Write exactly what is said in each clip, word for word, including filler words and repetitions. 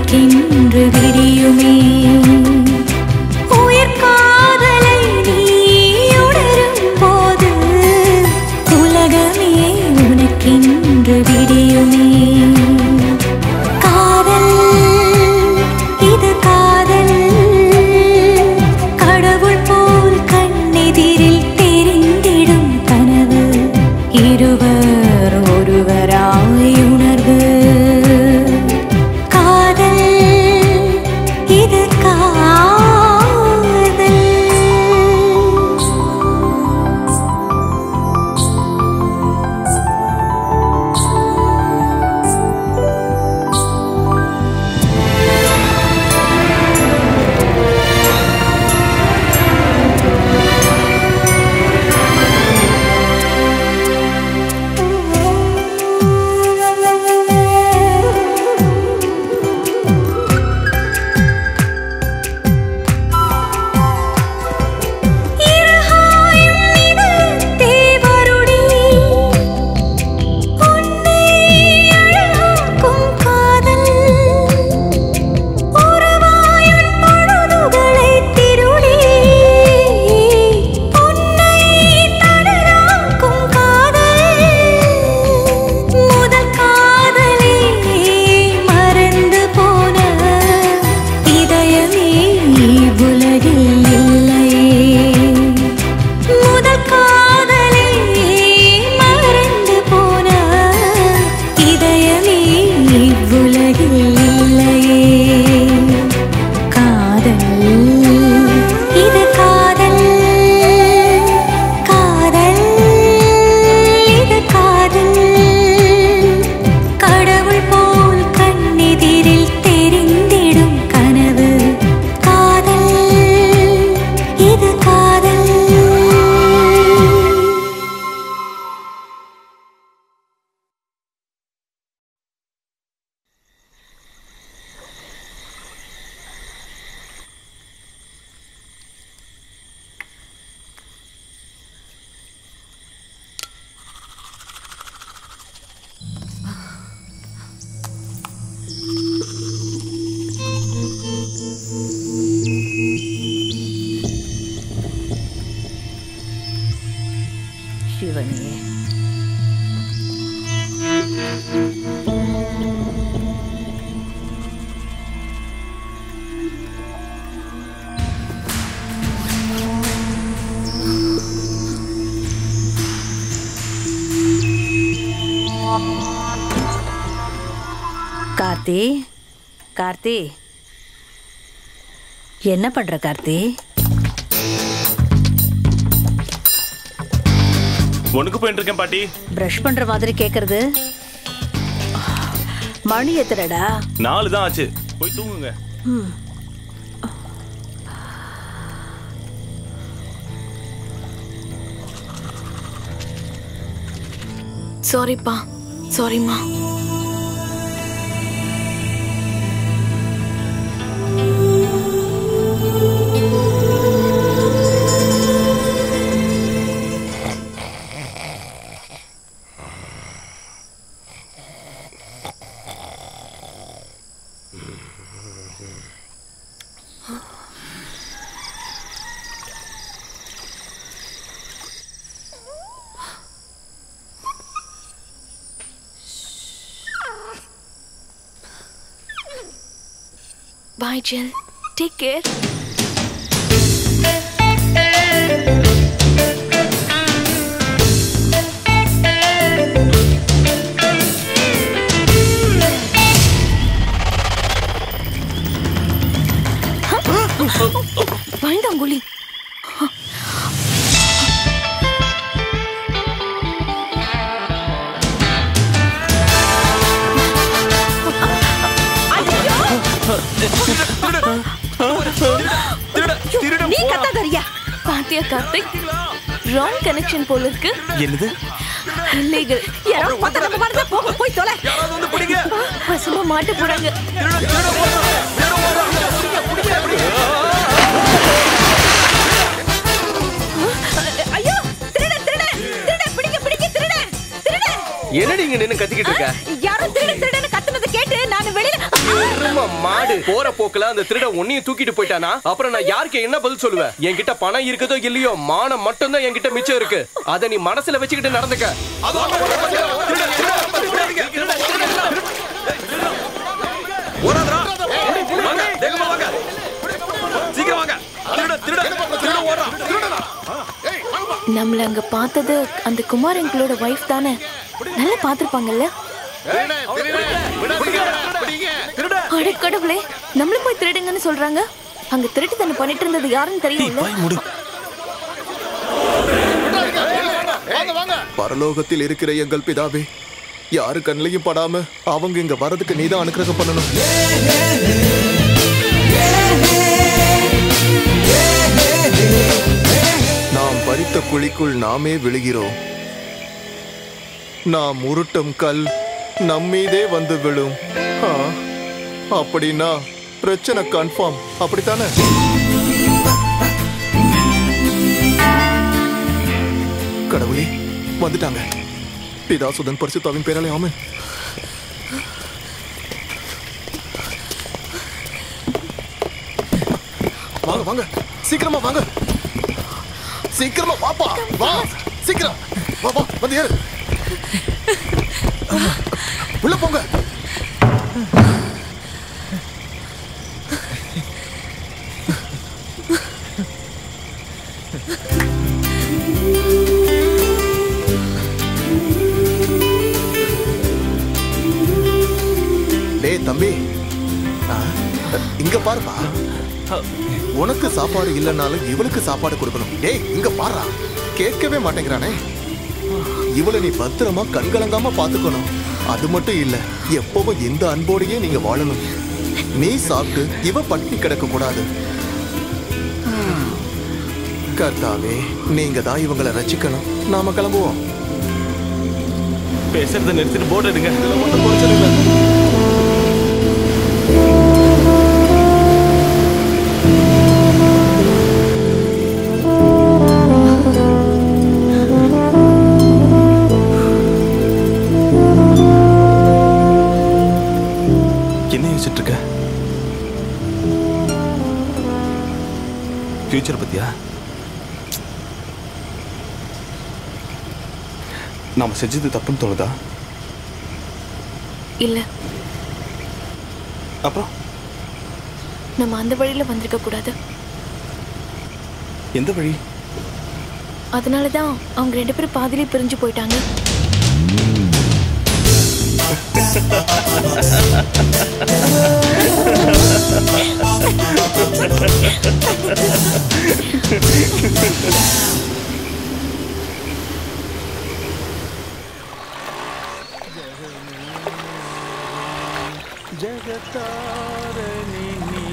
உனக்கென்று விடியுமே உயிர் காதலை நீ உணரும் போது உலகமே உனக்கென்று விடியுமே காதல் இது காதல் கடவுள் போல் கண்ணெதிரில் தெரிந்திடும் கனவு இருவர் ஒருவராய் உணர்வு காதல் இது காதல் சிவனே கார்த்தி கார்த்தி என்ன பண்ற கார்த்தி உனக்கு போயிட்டு இருக்கேன் பாட்டி பிரஷ் பண்ற மாதிரி கேக்குறது மணி எத்தனடா நாலு தான் ஆச்சு போய் தூங்குங்க சாரிப்பா சாரிம்மா Bye, Jill. Take care. Find Anguli. நீ கத்தாதறியா பாத்தியா கார்த்திக் ராங் கனெக்ஷன் போல இருக்கு என்னது இல்லீகல் யாரோ பத்த நம்ம வரத போக போய் தொலை யாராவது வந்து பிடிங்க பசமா மாட்ட போறாங்க ஐயோ திருட திருட திருட பிடிங்க பிடிங்க திருட திருட என்னடி இங்க நின்னு கத்திக்கிட்டு இருக்க யாரோ திருட திருடன்னு கத்துனது கேட்டு நான் வெளியில மாடு போற போக்குல அந்த திருட ஒன்னையும் தூக்கிட்டு போயிட்டானா அப்புறம் நான் யாருக்கு என்ன பதில் சொல்லுவேன்? என்கிட்ட பணம் இருக்குதோ இல்லையோ, மானம் மட்டும் தான் என்கிட்ட மிச்சம் இருக்கு. அதை நீ மனசுல வச்சுக்கிட்டு நடந்துக்க. நம்மள அங்க பார்த்தது அந்த குமார் எங்களோட வைஃப் தானே? நல்லா பாத்துருப்பாங்கல்ல? அட கடவுளே, நம்மள போய் திருடுங்கன்னு சொல்றாங்க. அங்க திருட்டு தானே பண்ணிட்டு இருந்தது யாருன்னு தெரியும்ல? பரலோகத்தில் இருக்கிற எங்கள் பிதாவே, யாரு கண்ணிலையும் படாம அவங்க இங்க வரதுக்கு நீதான் அனுக்கிரகம் பண்ணணும். நாம் பறித்த குழிக்குள் நாமே விழுகிறோம். நாம் உருட்டும் கல் நம்மீதே வந்து விழும். அப்படின்னா பிரச்சனை கன்ஃபார்ம், அப்படித்தானே? கடவுளே, வந்துட்டாங்க. பிதா சுதன் பரிசுத்தாவின் பேராலே ஆமென். வாங்க வாங்க, சீக்கிரமா வாங்க, சீக்கிரமா வாப்பா, வா சீக்கிரம், வா வா, வந்து ஏறு, உள்ள போங்க. டேய் தம்பி, இங்க பாருப்பா, உனக்கு சாப்பாடு இல்லைன்னாலும் இவளுக்கு சாப்பாடு கொடுக்கணும். டேய் இங்க பாரு, கேட்கவே மாட்டேங்கிறானே. இவளை நீ பத்திரமா கண்கலங்காம பாத்துக்கணும். அது மட்டும் இல்ல, எப்பவும் இந்த அன்போடையே நீங்க வாழணும். நீ சாப்பிட்டு இவ பட்டினி கிடக்க கூடாது. கர்த்தாவே, நீங்க தான் இவங்களை ரசிக்கணும். நாம கிளம்புவோம். பேசுறத நிறுத்திட்டு போட்டு எடுங்க. ஒன்றும் குறைச்சல் இல்லை. ஃபியூச்சர் பத்தியா? நாம செஞ்சது தப்புன்னு தோணுதா? இல்ல. அப்புறம் நம்ம அந்த வழியில வந்திருக்க கூடாது. எந்த வழி? அதனாலதான் அவங்க ரெண்டு பேரும் பாதியிலே பிரிஞ்சு போயிட்டாங்க. ஜகதாரணினி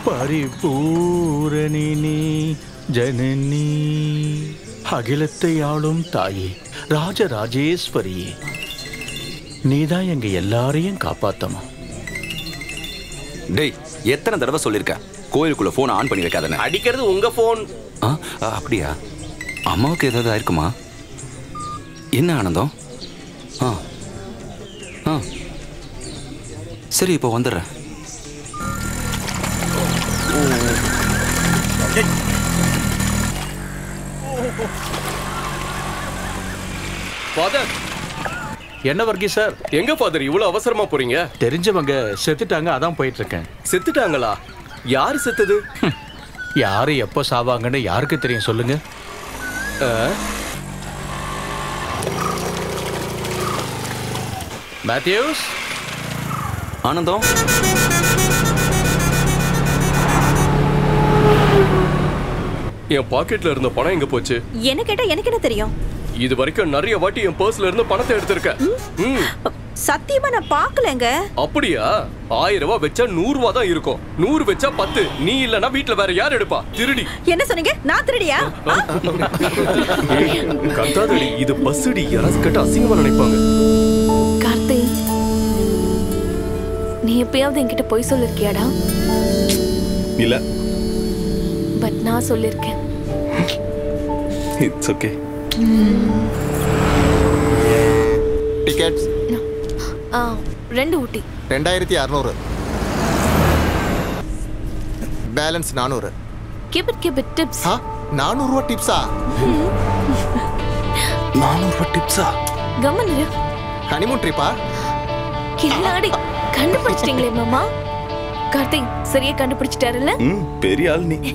பரிபூரணினி ஜனனி, அகிலத்தை ஆளும் தாயே, ராஜராஜேஸ்வரியே, நீதான் எங்க எல்லாரையும் காப்பாத்தணும். டேய், எத்தனை தடவை சொல்லிருக்க கோயிலுக்குள்ள போன் ஆன் பண்ணி வைக்காதன்னு? அடிக்கிறது உங்க போன். அப்படியா? அம்மாவுக்கு ஏதாவது ஆயிருக்குமா? என்ன ஆனந்தம்? ஆ ஆ சரி, இப்போ வந்துடுறேன். ஃபாதர். என்ன வர்கீஸ் சார்? எங்க ஃபாதர் இவ்வளவு அவசரமா போறீங்க? தெரிஞ்சவங்க செத்துட்டாங்க, அதான் போயிட்டு இருக்கேன். செத்துட்டாங்களா? யாரு செத்தது? யாரு எப்போ சாவாங்கன்னு யாருக்கு தெரியும் சொல்லுங்க. மேத்யூஸ். ஆனந்தம், என் பாக்கெட்ல இருந்த பணம் எங்க போச்சு? என்ன கேட்டா எனக்கு என்ன தெரியும்? இது வரைக்கும் நிறைய வாட்டி என் பர்ஸ்ல இருந்து பணத்தை எடுத்திருக்கேன். சத்தியமா நான் பாக்கலங்க. அப்படியா? ஆயிரம் ரூபாய் வச்சா நூறு ரூபா தான் இருக்கும். நூறு வச்சா பத்து. நீ இல்லனா வீட்டுல வேற யார் எடுப்பா? திருடி. என்ன சொன்னீங்க? நான் திருடியா? கத்தாதடி, இது பஸ்ஸுடி. யாராவது கேட்டா அசிங்கமா நினைப்பாங்க. கார்த்தி, நீ எப்பயாவது என்கிட்ட போய் சொல்லிருக்கியாடா? இல்ல. பட் நான் சொல்லிருக்கேன். It's okay. டிக்கெட்ஸ் ரெண்டு ஊட்டி ரெண்டாயிரத்தி அறுநூறு. பேலன்ஸ் நானூறு. keep it keep it tips. ஆ நானூறு ரூபாய் டிப்ஸா? நானூறு ரூபாய் டிப்ஸா? கம்மன் இரு. ஹனிமூன் ட்ரிப்பா? கில்லாடி கண்டுபிடிச்சிட்டீங்களே மாமா. கார்த்திக் சரியா கண்டுபிடிச்சிட்டாருல்ல? ம் பெரிய ஆள் நீ.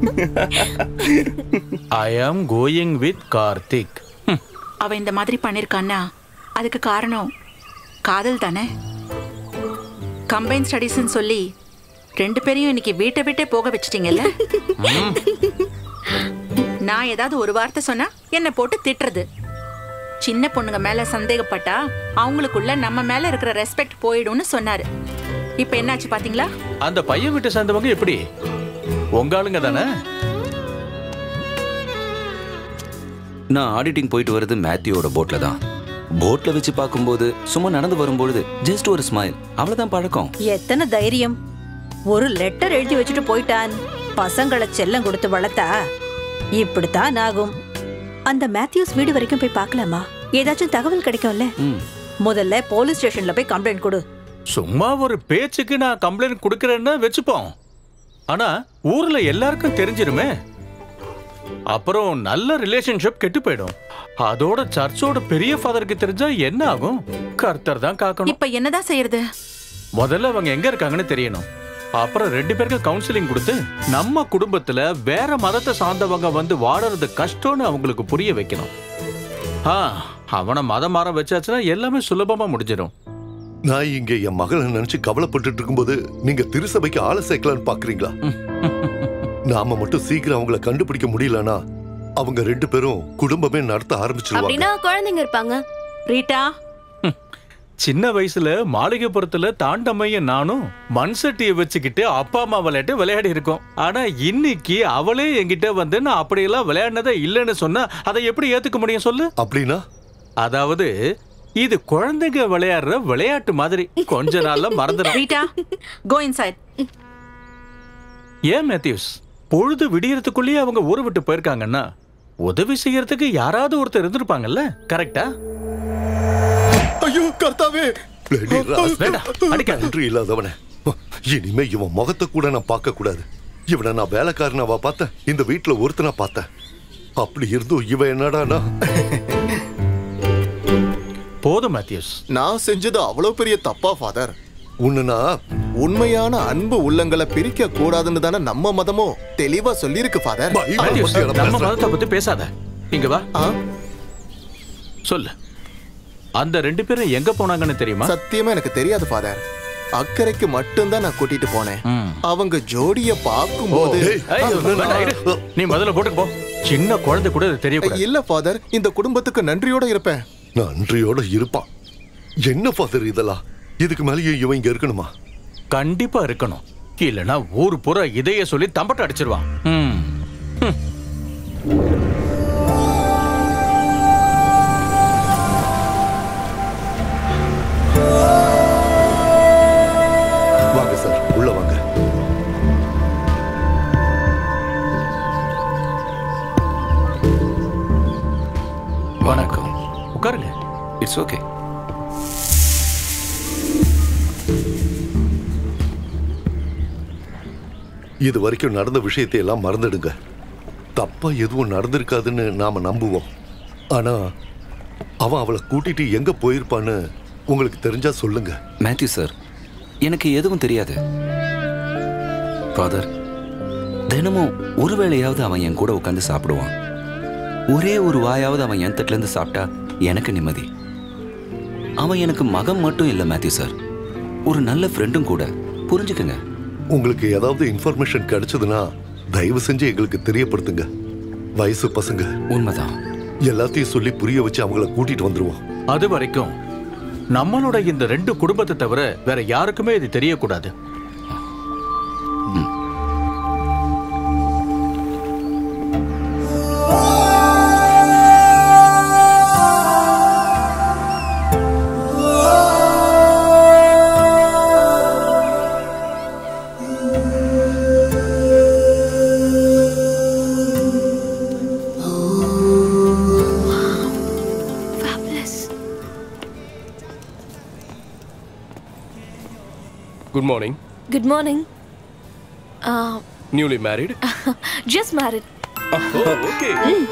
ஐ ஆம் கோயிங் வித் கார்த்திக். அவ இந்த மாதிரி பண்ணிருக்கான்னா அதுக்கு காரணம் காதல் தானே. கம்பைன் ஸ்டடீஸ்னு சொல்லி ரெண்டு பேரையும் இன்னைக்கு வீட்டை விட்டே போக வச்சிட்டீங்கல்ல. நான் ஏதாவது ஒரு வார்த்தை சொன்னா என்ன போட்டு திட்டுறது. சின்ன பொண்ணுங்க மேல சந்தேகப்பட்டா அவங்களுக்குள்ள நம்ம மேல இருக்கிற ரெஸ்பெக்ட் போயிடும்னு சொன்னாரு. இப்ப என்னாச்சு பாத்தீங்களா? அந்த பையன் வீட்டை சேர்ந்தவங்க எப்படி உங்க ஆளுங்க தானே? நான் ஆடிட்டிங் போயிட்டு வர்றது மேத்யூவோட போட்ல தான். போட்ல வச்சு பார்க்கும்போது சும்மா நடந்து வரும்பொழுது ஜஸ்ட் ஒரு ஸ்மைல், அவ்வளவுதான் பழக்கம். எத்தனை தைரியம்! ஒரு லெட்டர் எழுதி வச்சுட்டு போயிட்டான். பசங்களை செல்லம் கொடுத்து வளர்த்தா இப்படித்தான் ஆகும். அந்த மேத்யூஸ் வீடு வரைக்கும் போய் பார்க்கலாமா? ஏதாச்சும் தகவல் கிடைக்கும்ல. முதல்ல போலீஸ் ஸ்டேஷன்ல போய் கம்ப்ளைண்ட் கொடு. சும்மா ஒரு பேச்சுக்கு நான் கம்ப்ளைண்ட் கொடுக்கறேன்னா வச்சுப்போம். ஆனா ஊர்ல எல்லாருக்கும் தெரிஞ்சிருமே. அப்புறம் நல்ல ரிலேஷன்ஷிப் கெட்டு போயிடும். அதோட சர்ச்சோட பெரிய ஃபாதருக்கு தெரிஞ்சா என்ன ஆகும்? கர்த்தர் தான் காக்கணும். இப்ப என்னதான் செய்யறது? முதல்ல அவங்க எங்க இருக்காங்கன்னு தெரியணும். அப்புறம் ரெண்டு பேருக்கு கவுன்சிலிங் கொடுத்து நம்ம குடும்பத்துல வேற மதத்தை சார்ந்தவங்க வந்து வாழறது கஷ்டம்னு அவங்களுக்கு புரிய வைக்கணும். ஆ அவனை மதம் மாற வச்சாச்சுன்னா எல்லாமே சுலபமா முடிஞ்சிடும். நான் இங்க என் மகளை நினைச்சு கவலைப்பட்டு இருக்கும்போது நீங்க திருசபைக்கு ஆளை சேர்க்கலான்னு பாக்குறீங்களா? நாம மட்டும் சீக்கிரம் அவங்கள கண்டுபிடிக்க முடியலனா அவங்க ரெண்டு பேரும் குடும்பமே நடத்த ஆரம்பிச்சிருவாங்க. அப்படின்னா குழந்தைங்க இருப்பாங்க. ரீட்டா, சின்ன வயசுல மாளிகைப்புறத்துல தாண்டம்மையும் நானும் மண் சட்டியை வச்சுக்கிட்டு அப்பா அம்மா விளையாட்டு விளையாடி இருக்கோம். ஆனா இன்னைக்கு அவளே என்கிட்ட வந்து நான் அப்படியெல்லாம் விளையாடினதே இல்லைன்னு சொன்னா அதை எப்படி ஏத்துக்க முடியும் சொல்லு? அப்படின்னா அதாவது இது குழந்தைங்க விளையாடுற விளையாட்டு மாதிரி கொஞ்ச நாள்ல மறந்துடும். Rita, go inside. ஏன் மேத்யூஸ், பொழுது விடியறதுக்குள்ளேயே அவங்க ஊரை விட்டு போயிருக்காங்கன்னா உதவி செய்யறதுக்கு யாராவது ஒருத்தர் இருந்திருப்பாங்கல்ல, கரெக்டா? ஐயோ கர்த்தாவே, அடிக்காத. இல்லாதவன இனிமே இவன் முகத்தை கூட நான் பார்க்க கூடாது. இவனை நான் வேலைக்காரனாவா பார்த்தேன், இந்த வீட்டுல ஒருத்தனா பார்த்தேன். அப்படி இருந்தும் இவன் என்னடானா. போதும் மேத்யூஸ், நான் செஞ்சது அவ்வளவு பெரிய தப்பா ஃபாதர்? உன்னை உண்மையான அன்பு உள்ளங்களை பிரிக்க கூடாதுன்னு தானே நம்ம மதமோ தெளிவா சொல்லியிருக்கு ஃபாதர். நம்ம மதத்தை பத்தி பேசாத. இங்க வா, சொல்லு. அந்த ரெண்டு பேரும் எங்க போனாங்கன்னு தெரியுமா? சத்தியமா எனக்கு தெரியாது ஃபாதர். அக்கறைக்கு மட்டும்தான் நான் கூட்டிட்டு போனேன். அவங்க ஜோடிய பார்க்கும்போது நீ முதல்ல போட்டுக்கு போ. சின்ன குழந்தை கூட தெரியக்கூடாது. இல்ல ஃபாதர், இந்த குடும்பத்துக்கு நன்றியோட இருப்பேன். நன்றியோட இருப்பான். என்ன ஃபாதர் இதெல்லாம்? இதுக்கு மேலேயே இவன் இங்க இருக்கணுமா? கண்டிப்பா இருக்கணும். இல்லனா ஊர் பூரா இதைய சொல்லி தம்பட்ட அடிச்சிருவான். வாங்க சார், உள்ள வாங்க. வணக்கம். உட்காருங்க. It's okay. இது வரைக்கும் நடந்த விஷயத்தை எல்லாம் மறந்துடுங்க. தப்பா எதுவும் நடந்திருக்காதுன்னு நாம நம்புவோம். ஆனா அவன் அவளை கூட்டிட்டு எங்க போயிருப்பான்னு உங்களுக்கு தெரிஞ்சா சொல்லுங்க. மேத்யூ சார், எனக்கு எதுவும் தெரியாது. ஃபாதர், தினமும் ஒரு வேளையாவது அவன் என் கூட உட்காந்து சாப்பிடுவான். ஒரே ஒரு வாயாவது அவன் என் தட்டுல இருந்து சாப்பிட்டா எனக்கு நிம்மதி. அவன் எனக்கு மகன் மட்டும் இல்லை மேத்யூ சார், ஒரு நல்ல ஃப்ரெண்டும் கூட. புரிஞ்சுக்குங்க. உங்களுக்கு ஏதாவது இன்ஃபர்மேஷன் கிடைச்சதுன்னா தயவு செஞ்சு எங்களுக்கு தெரியப்படுத்துங்க. வயசு பசங்க. உண்மைதான். எல்லாத்தையும் சொல்லி புரிய வச்சு அவங்கள கூட்டிட்டு வந்துருவோம். அது வரைக்கும் நம்மளோட இந்த ரெண்டு குடும்பத்தை தவிர வேற யாருக்குமே இது தெரியக்கூடாது. Good morning. Good morning. Newly married? Just married. Okay.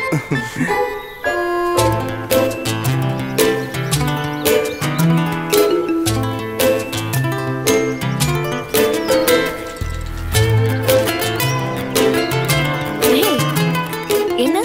என்ன?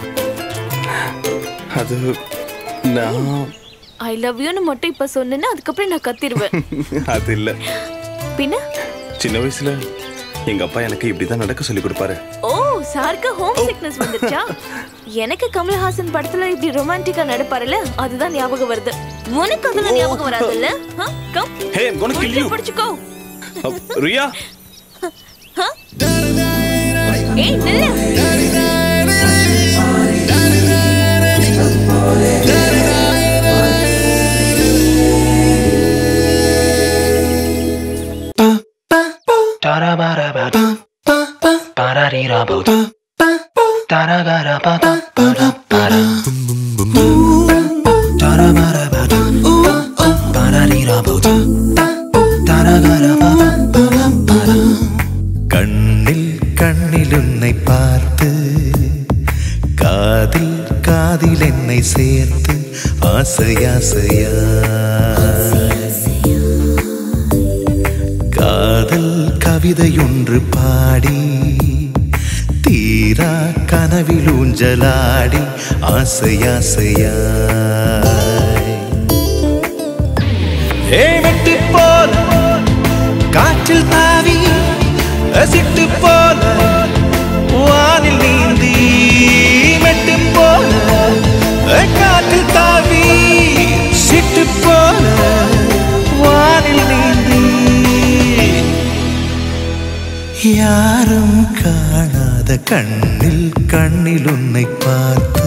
அது நான் ஐ லவ் யூன்னு மட்டும் இப்ப சொன்னேன்னா அதுக்கப்புறம் நான் கத்திடுவேன். அது இல்ல. பின்ன சின்ன வயசுல எங்க அப்பா எனக்கு இப்படிதான் நடக்க சொல்லி கொடுப்பாரு. ஓ, சாருக்கு ஹோம் சிக்னஸ் வந்துச்சா? எனக்கு கமல்ஹாசன் படத்துல இப்படி ரொமான்டிக்கா நடப்பாருல, அதுதான் ஞாபகம் வருது. உனக்கு அதெல்லாம் ஞாபகம் வராதுல்ல? Come. Hey, I'm gonna kill you. பிடிச்சுக்கோ. ரியா. ஏய், நில்லு. கண்ணில் கண்ணில் உன்னை பார்த்து, காதில் காதில் என்னை சேர்த்து, ஆசையாசையா காதல் கவிதையொன்று பாடி, தீரா கனவில் ஊஞ்சலாடி, ஆசையாசையா ஏமெட்டு போல காற்றில் தாவி, சிட்டு போல வானில் நீந்தி, மெட்டு போல காற்றில் தாவி, சிட்டு போல வானில் நீந்தி, யாரும் காணாத கண்ணில் கண்ணில் உன்னை பார்த்து,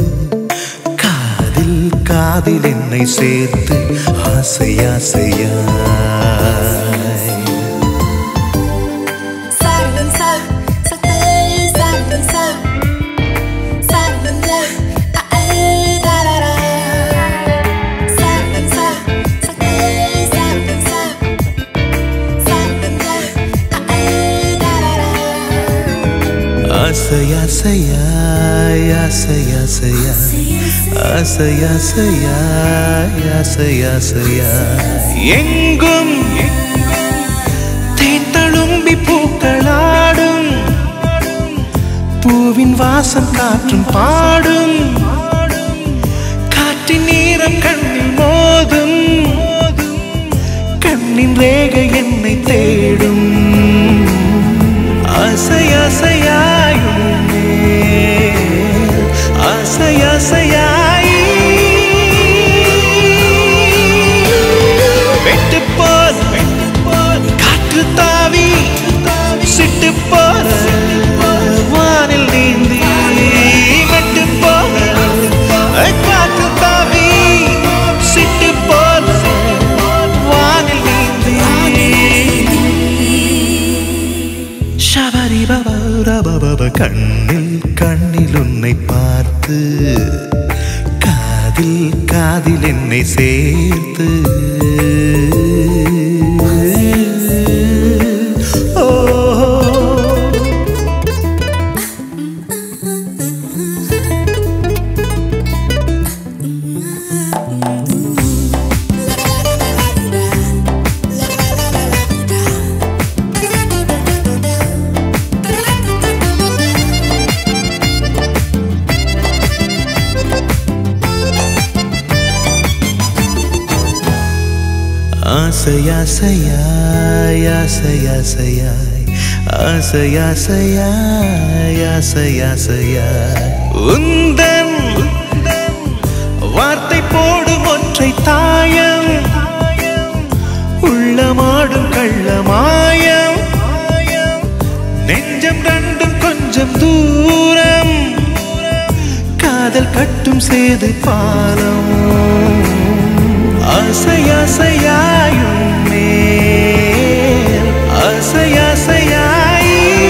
காதில் காதில் என்னை சேர்த்து, ஆசையாசையா ஆசையாசையா ஆசையாசையா ஆசையாசையா ஆசையாசையா எங்கும் தேத்தழும்பி பூக்களாடும், பூவின் வாசம் காற்றும் பாடும், காற்றின் நீரம் கண்ணில் மோதும், கண்ணின் ரேகை என்னை தேடும், ஆசையாசையாய் ஆசையாசையாய் வெட்டு போல் காற்று தாவி, சிட்டு போல வானில் நீந்தி, வெட்டு போல காற்று தாவி, சிட்டு போல வானில் நீந்தி, ஷபரி பபா ரபப கண்ணில் கண்ணில் உன்னை பார்த்து, காதில் காதில் என்னை சேர்த்து, ஓ ஆசையாசையாய் ஆசையாசையாய் ஆசையாசையாய் ஆசையாசையாய் உந்தன் வார்த்தை போடும் ஒற்றை தாயம், உள்ளமாடும் கள்ளமாயம், நெஞ்சம் ரெண்டும் கொஞ்சம் தூரம், காதல் கட்டும் சேது பாலம், ஆசையாசையாயும் மேல் ஆசையாசையாய்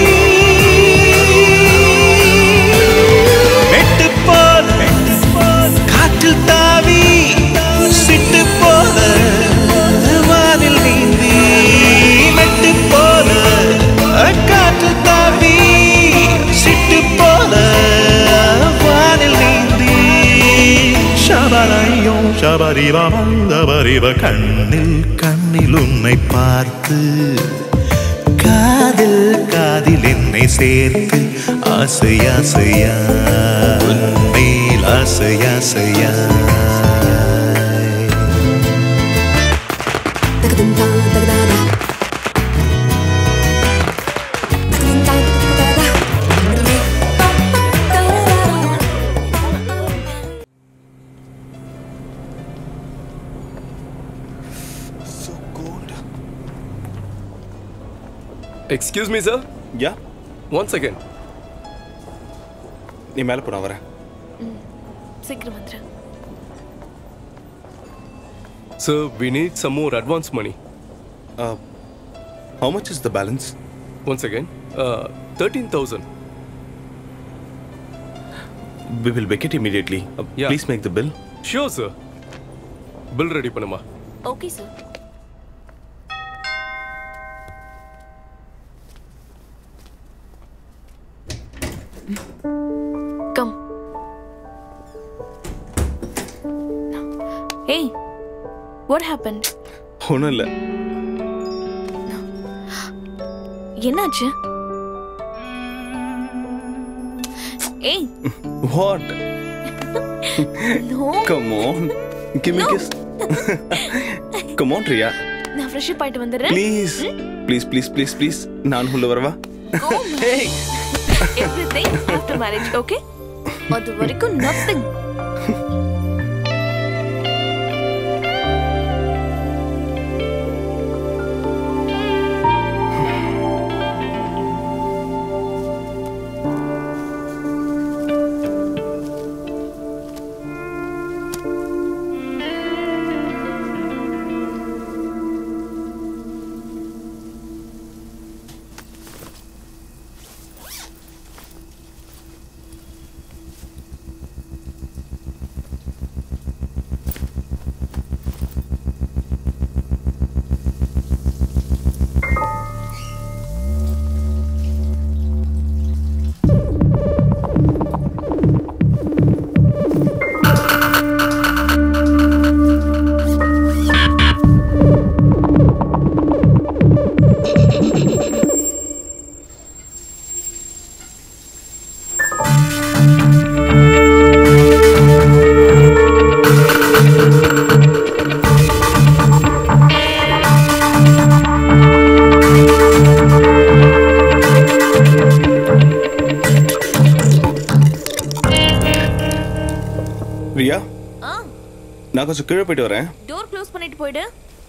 வெட்டு போல காற்றில் தாவி, சிட்டு போல வானில் நீந்தி, வெட்டு போல காற்றில் தாவி, சபரிவ மந்தபரிவ கண்ணில் கண்ணில் உன்னை பார்த்து காதில் காதில் என்னை சேர்த்து ஆசை ஆசையா உன்மேல் ஆசை ஆசையா Excuse me, sir. Yeah. One second. நீ மேல போறா வரேன். சீக்கிரம் வந்துரு. Sir, we need some more advance money. Uh, how much is the balance? Once again, uh, thirteen thousand. We will make it immediately. Uh, Yeah. Please make the bill. Sure, sir. Bill ready பண்ணுமா. Okay sir. Come. Hey, what happened? ஒன்றும் இல்லை. என்னாச்சு? Hey. What? No. Come on. Give me a kiss. Come on, Riya. நான் fresh up ஆயிட்டு வந்துறேன். Please. Please, please, please, please. நான் உள்ள வரவா? Hey. Everything after marriage, okay? அது வரைக்கும் nothing. ரியா, ஆ, நான் கொஞ்சம் கீழே போயிட்டு வரேன். டோர் க்ளோஸ் பண்ணிட்டு போயிடு.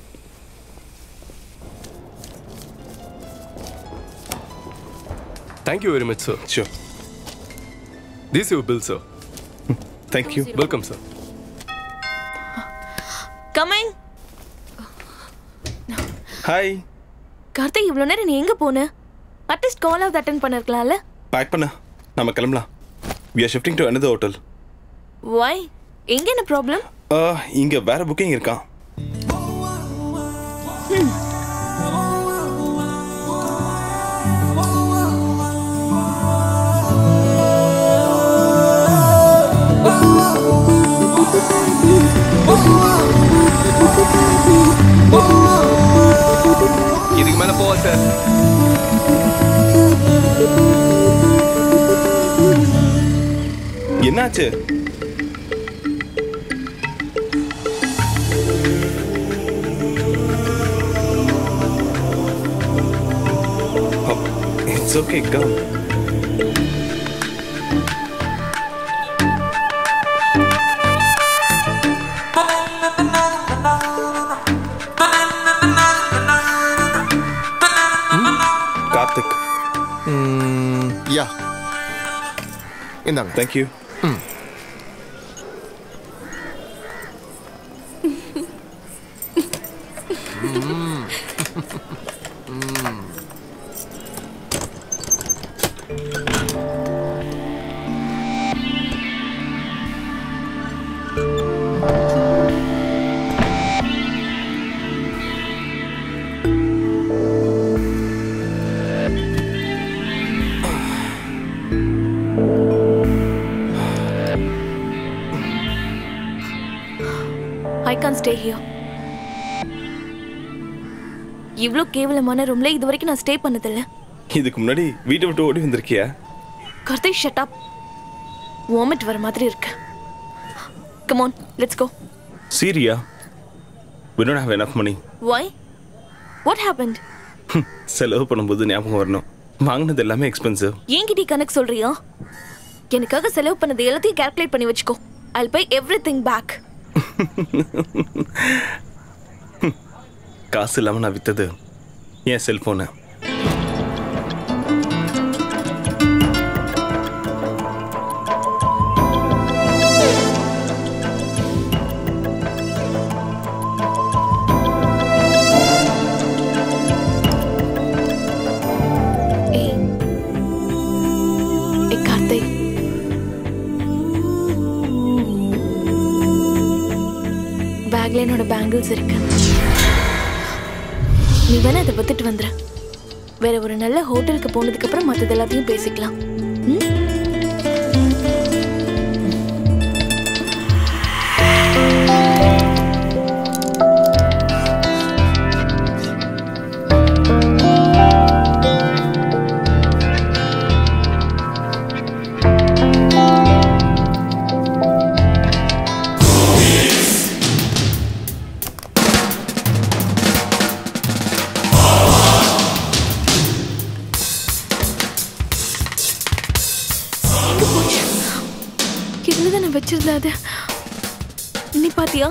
Thank you very much, sir. Sure. This is your bill, sir. Thank you. Welcome, sir. Coming. Hi. Karthik, இவ்வளவு நேரம் நீ எங்க போன? அட்லீஸ்ட் கால் ஆஃப் அட்டெண்ட் பண்ணிருக்கலாம்ல. பேக் பண்ண. நம்ம கிளம்பலாம். We are shifting to another hotel. Why? எங்க என்ன ப்ராப்ளம்? Uh, இங்க வேற புக்கிங் இருக்கா? இதுக்கு மேல போவா சார். என்னாச்சு? It's okay, come. Karthik. Mm, yeah. இந்தாங்க. Thank you. ம். I can't stay here. இவ்ளோ கேவலமான ரூம்ல இது வரைக்கும் நான் ஸ்டே பண்ணதில்ல. இதுக்கு முன்னாடி வீட்டை விட்டு ஓடி வந்திருக்கியா? Karthik shut up. வாமிட் வர மாதிரி இருக்கு. Come on, let's go. Syria. We don't have enough money. Why? What happened? செலவு பண்ணும்போது ஞாபகம் வரணும். வாங்குனது எல்லாமே எக்ஸ்பென்சிவ். ஏங்கிட்ட கணக்கு சொல்றியா? எனக்காக செலவு பண்ணது எல்லாத்தையும் கால்குலேட் பண்ணி வச்சுக்கோ. I'll pay everything back. காசு இல்லாம நான் வித்தது என் செல்போனை. என்னோட பேங்கிள்ஸ் இருக்கு. நீ வேணா அதை வித்துட்டு வந்துரு. வேற ஒரு நல்ல ஹோட்டலுக்கு போனதுக்கு அப்புறம் மற்றது எல்லாத்தையும் பேசிக்கலாம். வச்சிருந்தாது நீ பாத்தியா?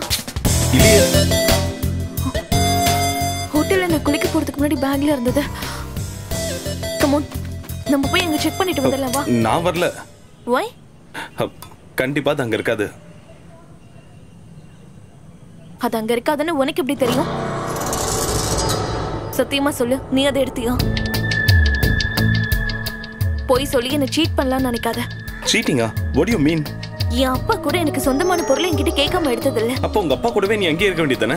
ஹோட்டல்ல நான் குளிக்க போறதுக்கு முன்னாடி பேக்ல இருந்தது. கம் ஆன், நம்ம போய் அங்க செக் பண்ணிட்டு வந்துடலாம் வா. நான் வரல. why? கண்டிப்பா அது அங்க இருக்காது. அது அங்க இருக்காதுன்னு உனக்கு எப்படி தெரியும்? சத்தியமா சொல்லு, நீ அதை எடுத்தியா? போய் சொல்லி என்ன சீட் பண்ணலாம்னு நினைக்காத. சீட்டிங்கா? what do you mean? என் அப்பா கூட எனக்கு சொந்தமான பொருளை என்கிட்ட கேட்காம எடுத்ததில்ல. அப்போ உங்க அப்பா கூடவே நீ அங்கேயே இருக்க வேண்டியதானே?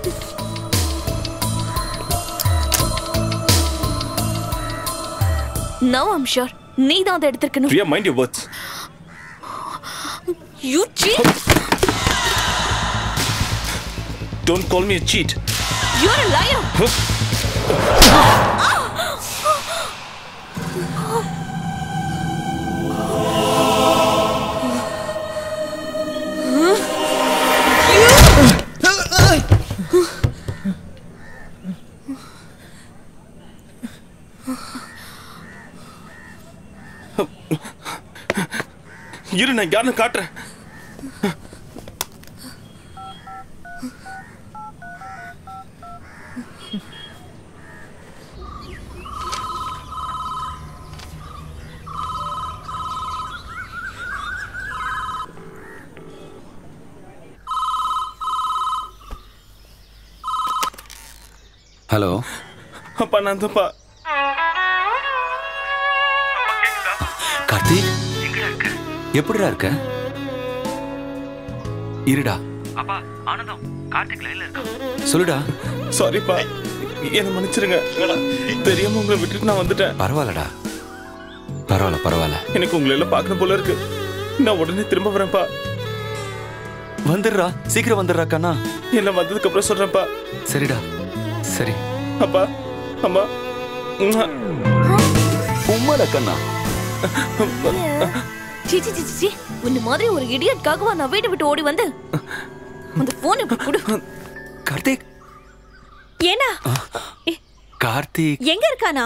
Now I'm sure நீ தான் அதை எடுத்துக்கணும். Priya, mind your words. You cheat. Don't call me a cheat. You're a liar. Huh? இரு, நான் யாருன்னு காட்டுறேன். ஹலோ அப்பா, நான் தான்ப்பா. கார்த்திக், எப்படிடா இருக்க? இருடா. அப்பா, ஆனந்தம் கார்த்திக் லைன்ல இருக்கா? சொல்லுடா. சாரிப்பா, என்ன மன்னிச்சிருங்க. தெரியாம உங்களை விட்டுட்டு நான் வந்துட்டேன். பரவாயில்லடா, பரவாயில்ல பரவாயில்ல. எனக்கு உங்களை எல்லாம் பார்க்கணும் போல இருக்கு. நான் உடனே திரும்ப வரேன்ப்பா. வந்துடுறா, சீக்கிரம் வந்துடுறா கண்ணா. எல்லாம் வந்ததுக்கு அப்புறம் சொல்றேன்ப்பா. சரிடா, சரி. அப்பா, அம்மா, உம்மாடா கண்ணா. சீச்சி சீச்சி, உன்ன மாதிரி ஒரு இடியட்காகவா நான் வீட்டை விட்டு ஓடி வந்து அந்த போன் இப்ப கொடு. கார்த்திக். ஏனா? கார்த்திக் எங்க இருக்கானா?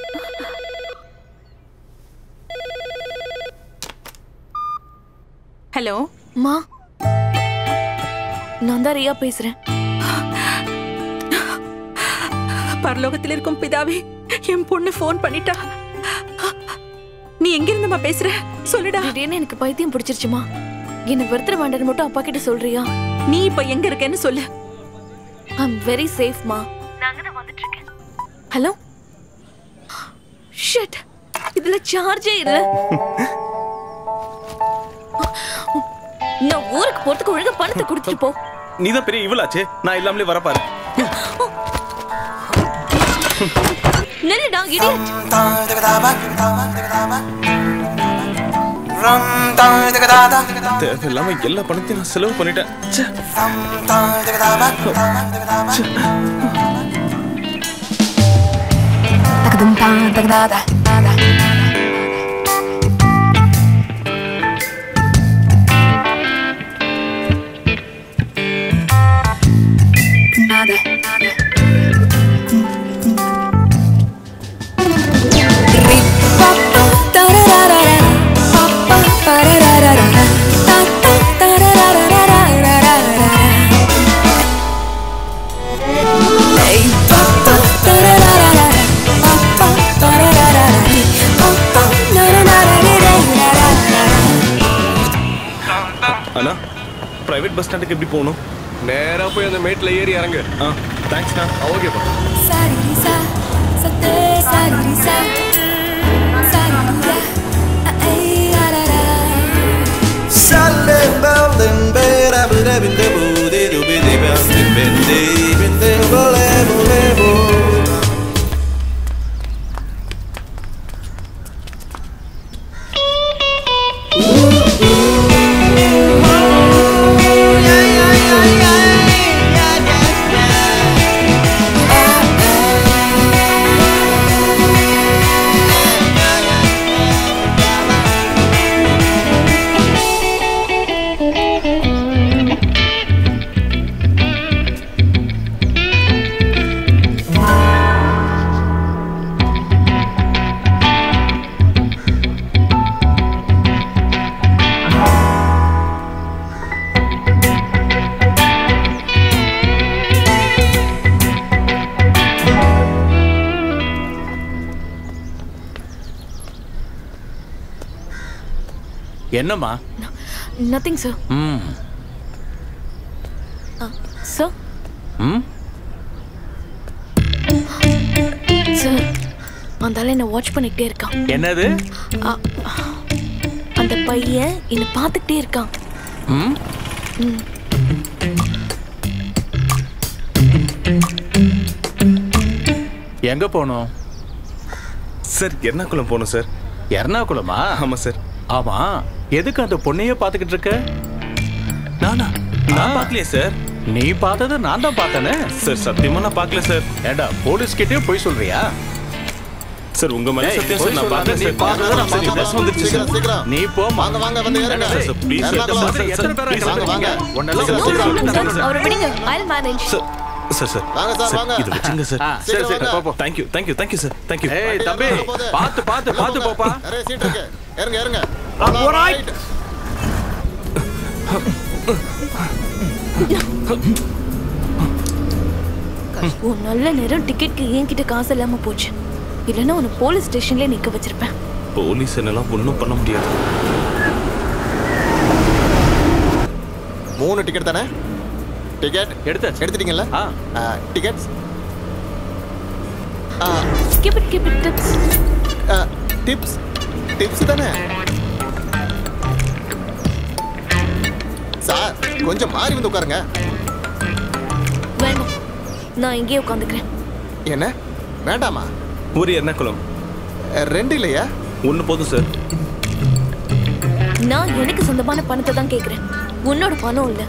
ஹலோ மா, நான் தான் ரியா பேசுறேன். பரலோகத்தில் இருக்கும் பிதாவே, என் பொண்ணு போன் பண்ணிட்டா. நீ எங்க இருந்தமா பேசுற? சொல்லுடா. திடீர்னு எனக்கு பைத்தியம் பிடிச்சிருச்சுமா. என்ன வெறுத்துற வேண்டாம்னு மட்டும் அப்பா கிட்ட சொல்றியா? நீ இப்ப எங்க இருக்கேன்னு சொல்லு. I'm very safe மா. நான் அங்க தான் வந்துட்டு இருக்கேன். ஹலோ. ஷிட். இதுல சார்ஜே இல்ல. நான் ஊருக்கு போறதுக்கு ஒழுங்கா பணத்தை கொடுத்துட்டு போ. நீதான் பெரிய இவளாச்சே, நான் இல்லாமலே வர பாரு. நில்லுடா, இடியட். தேவையில்லாம எல்லா பணத்தையும் நான் செலவு பண்ணிட்டேன். அண்ணா, பிரைவேட் பஸ் ஸ்டாண்டுக்கு எப்படி போகணும்? நேரா போய் அந்த மேட்ல ஏறி இறங்கு. ஆ, தேங்க்ஸ்ண்ணா. ஓகேப்பா. என்னம்மா? Nothing sir. ம் சார். ம் சார், அந்த ஆளு என்ன வாட்ச் பண்ணிக்கிட்டே இருக்கான். என்னது? அந்த பையன் என்ன பார்த்துக்கிட்டே இருக்கான். ம் ம் எங்க போனோம் சார்? எர்ணாகுளம் போகணும் சார். எர்ணாகுளமா? ஆமா சார். ஆமா, எதுக்கு அந்த பொண்ணையே பார்த்துக்கிட்டு இருக்க? நானா? நான் பார்க்கலையே சார். நீ பார்த்தது நான் தான் பார்த்தேனே சார். சத்தியமா நான் பார்க்கல சார். ஏண்டா, போலீஸ் கிட்டே போய் சொல்றியா? சார், உங்க மேல சத்தியம் சார், நான் பார்த்தேன் சார். பார்த்தது பஸ் வந்துருச்சு சார். நீ போ. வாங்க வாங்க வந்து ஏறுங்க சார். Please sir. எத்தனை பேர் வாங்க வாங்க. ஒண்ணெல்லாம் அவரை விடுங்க. I'll manage. Sir sir sir வாங்க சார் வாங்க. இது வச்சுங்க சார். சரி சரி போ போ. Thank you thank you thank you sir. Thank you. ஏய் தம்பி, பாத்து பாத்து பாத்து போப்பா. நிறைய சீட் இருக்கு. ஏறுங்க ஏறுங்க. ஆல்ரைட். ஒரு நல்ல நேரம் டிக்கெட்க்கு என்கிட்ட காசு இல்லாம போச்சு. இல்லைன்னா உன்னை போலீஸ் ஸ்டேஷன்ல நிக்க வச்சிருப்பேன். போலீஸ் என்னெல்லாம் ஒன்றும் பண்ண முடியாது. மூணு டிக்கெட் தானே? டிக்கெட் எடுத்தாச்சு. எடுத்துட்டீங்கல்ல? ஆ, tickets. Keep it, keep it, tips. Tips tips தானே? சார், கொஞ்சம் மாறி வந்து உட்காருங்க. வேண்டாம், நான் இங்கேயே உட்காந்துக்கிறேன். என்ன வேண்டாமா? ஒரு எர்ணாகுளம். ரெண்டு இல்லையா? ஒன்று போதும் சார். நான் எனக்கு சொந்தமான பணத்தை தான் கேட்குறேன், உன்னோட பணம் இல்லை.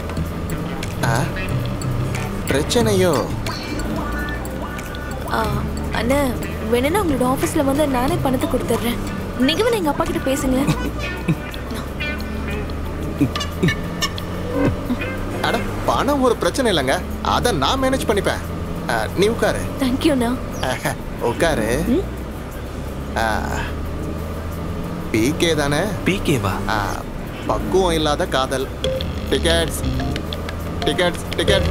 பிரச்சனையோ? அண்ணா, வேணும்னா உங்களோட ஆஃபீஸில் வந்து நானே பணத்தை கொடுத்துட்றேன். நீங்கள் வேணா எங்கள் அப்பா கிட்ட பேசுங்க. அட, பணம் ஒரு பிரச்சனை இல்லைங்க, அதை நான் மேனேஜ் பண்ணிப்பேன். நீ உட்காரு. தேங்க்யூண்ணா. உட்காரு. பிகே தானே? பிகேவா? பக்குவம் இல்லாத காதல். Tickets tickets ticket.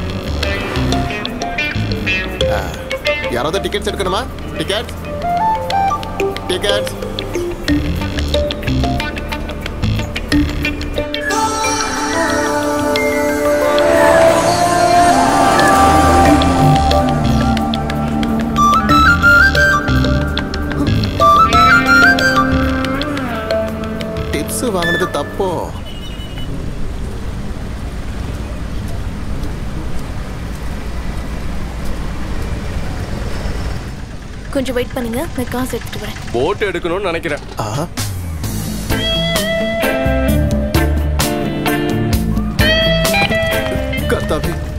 யாராவது டிக்கெட்ஸ் எடுக்கணுமா? Tickets tickets. டிப்ஸ் வாங்கினது தப்போ? கொஞ்சம் வெயிட் பண்ணுங்க, நான் காசு எடுத்துட்டு வரேன். போட் எடுக்கணும்னு நினைக்கிறேன். ஆஹா.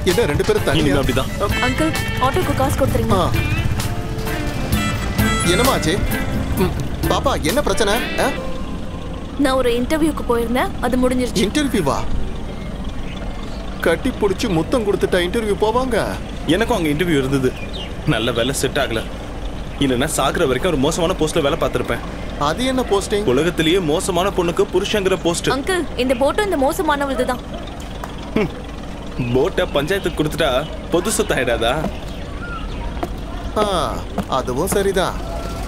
என்ன ரெண்டு பேரும் தனியா? அப்படிதான். அங்கிள் ஆட்டோக்கு காசு கொடுத்துறீங்க. என்னமா ஆச்சு? பாப்பா என்ன பிரச்சனை? நான் ஒரு இன்டர்வியூக்கு போயிருந்தேன், அது முடிஞ்சிருச்சு. இன்டர்வியூவா? கட்டி பிடிச்சி முத்தம் கொடுத்துட்டா இன்டர்வியூ போவாங்க? எனக்கும் அங்க இன்டர்வியூ இருந்தது. நல்ல வேலை செட் ஆகல. இல்லைன்னா சாகுற வரைக்கும் ஒரு மோசமான போஸ்ட்ல வேலை பார்த்திருப்பேன். அது என்ன போஸ்டிங்? உலகத்திலேயே மோசமான பொண்ணுக்கு புருஷங்கிற போஸ்ட். அங்கிள் இந்த போட்டும் இந்த மோசமானவளது தான். போட்டை பஞ்சாயத்துக்கு கொடுத்துட்டா பொது சொத்து ஆயிடாதா? அதுவும் சரிதான்.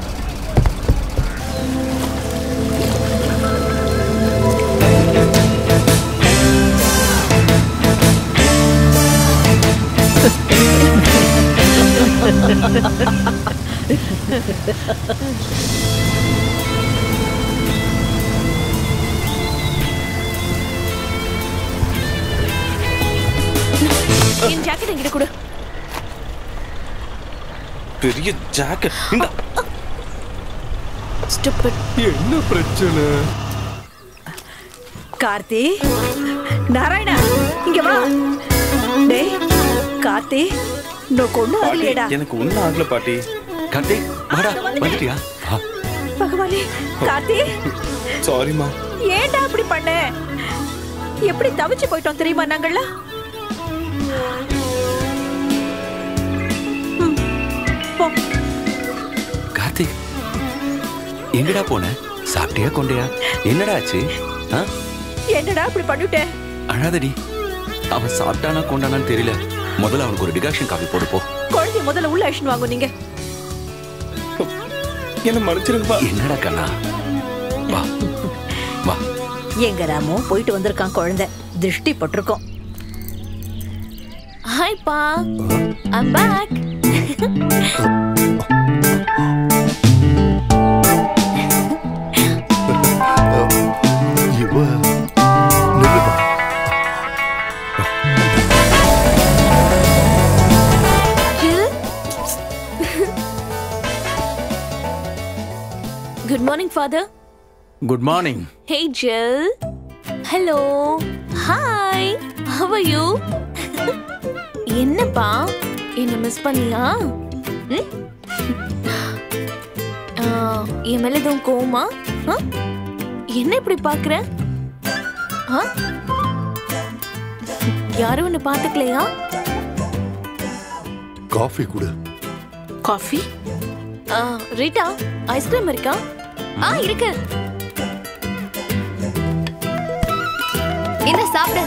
என் ஜாக்கெட் என்கிட்ட கொடு. பெரிய ஜாக்கெட். இந்த ஸ்டூபிட். என்ன பிரச்சனை? கார்த்தி, நாராயணா இங்க வா. டேய் கார்த்தி, நோக்கு ஒண்ணும் ஆகலையேடா. எனக்கு ஒண்ணும் ஆகல பாட்டி. கார்த்தி வாடா, வந்துட்டியா? பகவானே, கார்த்தி சாரிமா. ஏன்டா அப்படி பண்ண? எப்படி தவிச்சு போயிட்டோம் தெரியுமா நாங்களா? கார்த்திக் எங்கடா போன? சாப்பிட்டியா கொண்டையா? என்னடா ஆச்சு? என்னடா அப்படி பண்ணிட்ட? அழாதடி. அவன் சாப்பிட்டானா கொண்டானான்னு தெரியல. முதல்ல அவனுக்கு ஒரு டிகாஷன் காஃபி போடு போ. குழந்தை முதல்ல உள்ள ஆக்ஷன் வாங்க. நீங்க என்ன மன்னிச்சிருங்கப்பா. என்னடா கண்ணா, வா வா. எங்க ராமு போயிட்டு வந்திருக்கான் குழந்தை. திருஷ்டி பட்டிருக்கோம். ஹாய் பா, ஐம் பேக். இவ நில்லுமா. Good morning, father. Good morning. Hey, Jill. Hello. Hi. How are you? என்னப்பா, என்ன மிஸ் பண்ணியா? என் மேல எதுவும் கோவமா? என்ன இப்படி பாக்குற? யாரும் ஒன்னு பாத்துக்கலையா? காஃபி குடு. காஃபி? ரீட்டா, ஐஸ்கிரீம் இருக்கா? ஆ இருக்கு. என்ன சாப்பிடு.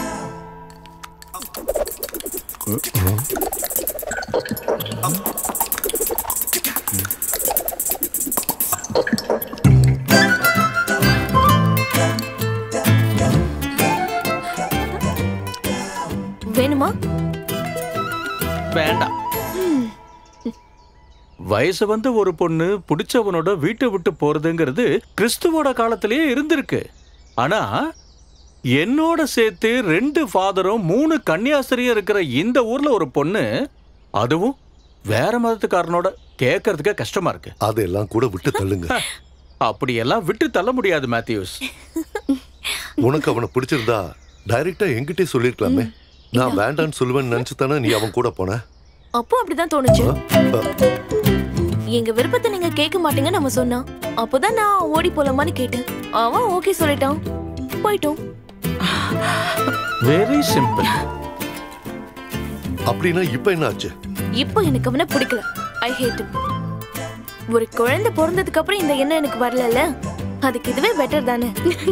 வேணுமா? வேண்டாம். வயசு வந்து ஒரு பொண்ணு பிடிச்சவனோட வீட்டை விட்டு போறதுங்கிறது கிறிஸ்துவோட காலத்திலேயே இருந்திருக்கு. ஆனா என்னோட சேர்த்து ரெண்டு ஃபாதரும் மூணு கன்னியாஸ்திரியும் இருக்கிற இந்த ஊர்ல ஒரு பொண்ணு, அதுவும் வேற மதத்துக்காரனோட, கேட்கறதுக்கு கஷ்டமா இருக்கு. அதெல்லாம் கூட விட்டு தள்ளுங்க. அப்படியெல்லாம் விட்டு தள்ள முடியாது மேத்யூஸ். உனக்கு அவனை பிடிச்சிருந்தா டைரக்டா என்கிட்டே சொல்லிருக்கலாமே. நான் வேண்டான்னு சொல்லுவேன்னு நினைச்சு தானே நீ அவன் கூட போன. அப்போ அப்படிதான் தோணுச்சு. எங்க விருப்பத்தை நீங்க கேட்க மாட்டீங்க நம்ம சொன்னா, அப்போதான் நான் ஓடி போலாமான்னு கேட்டேன். அவன் ஓகே சொல்லிட்டான், போயிட்டோம். Very simple. அப்படின்னா இப்ப என்ன ஆச்சு? இப்போ எனக்கு அவனை பிடிக்கல. I hate him. ஒரு குழந்தை பிறந்ததுக்கு அப்புறம் இந்த எண்ணம் எனக்கு வரலல்ல, அதுக்கு இதுவே பெட்டர் தானே.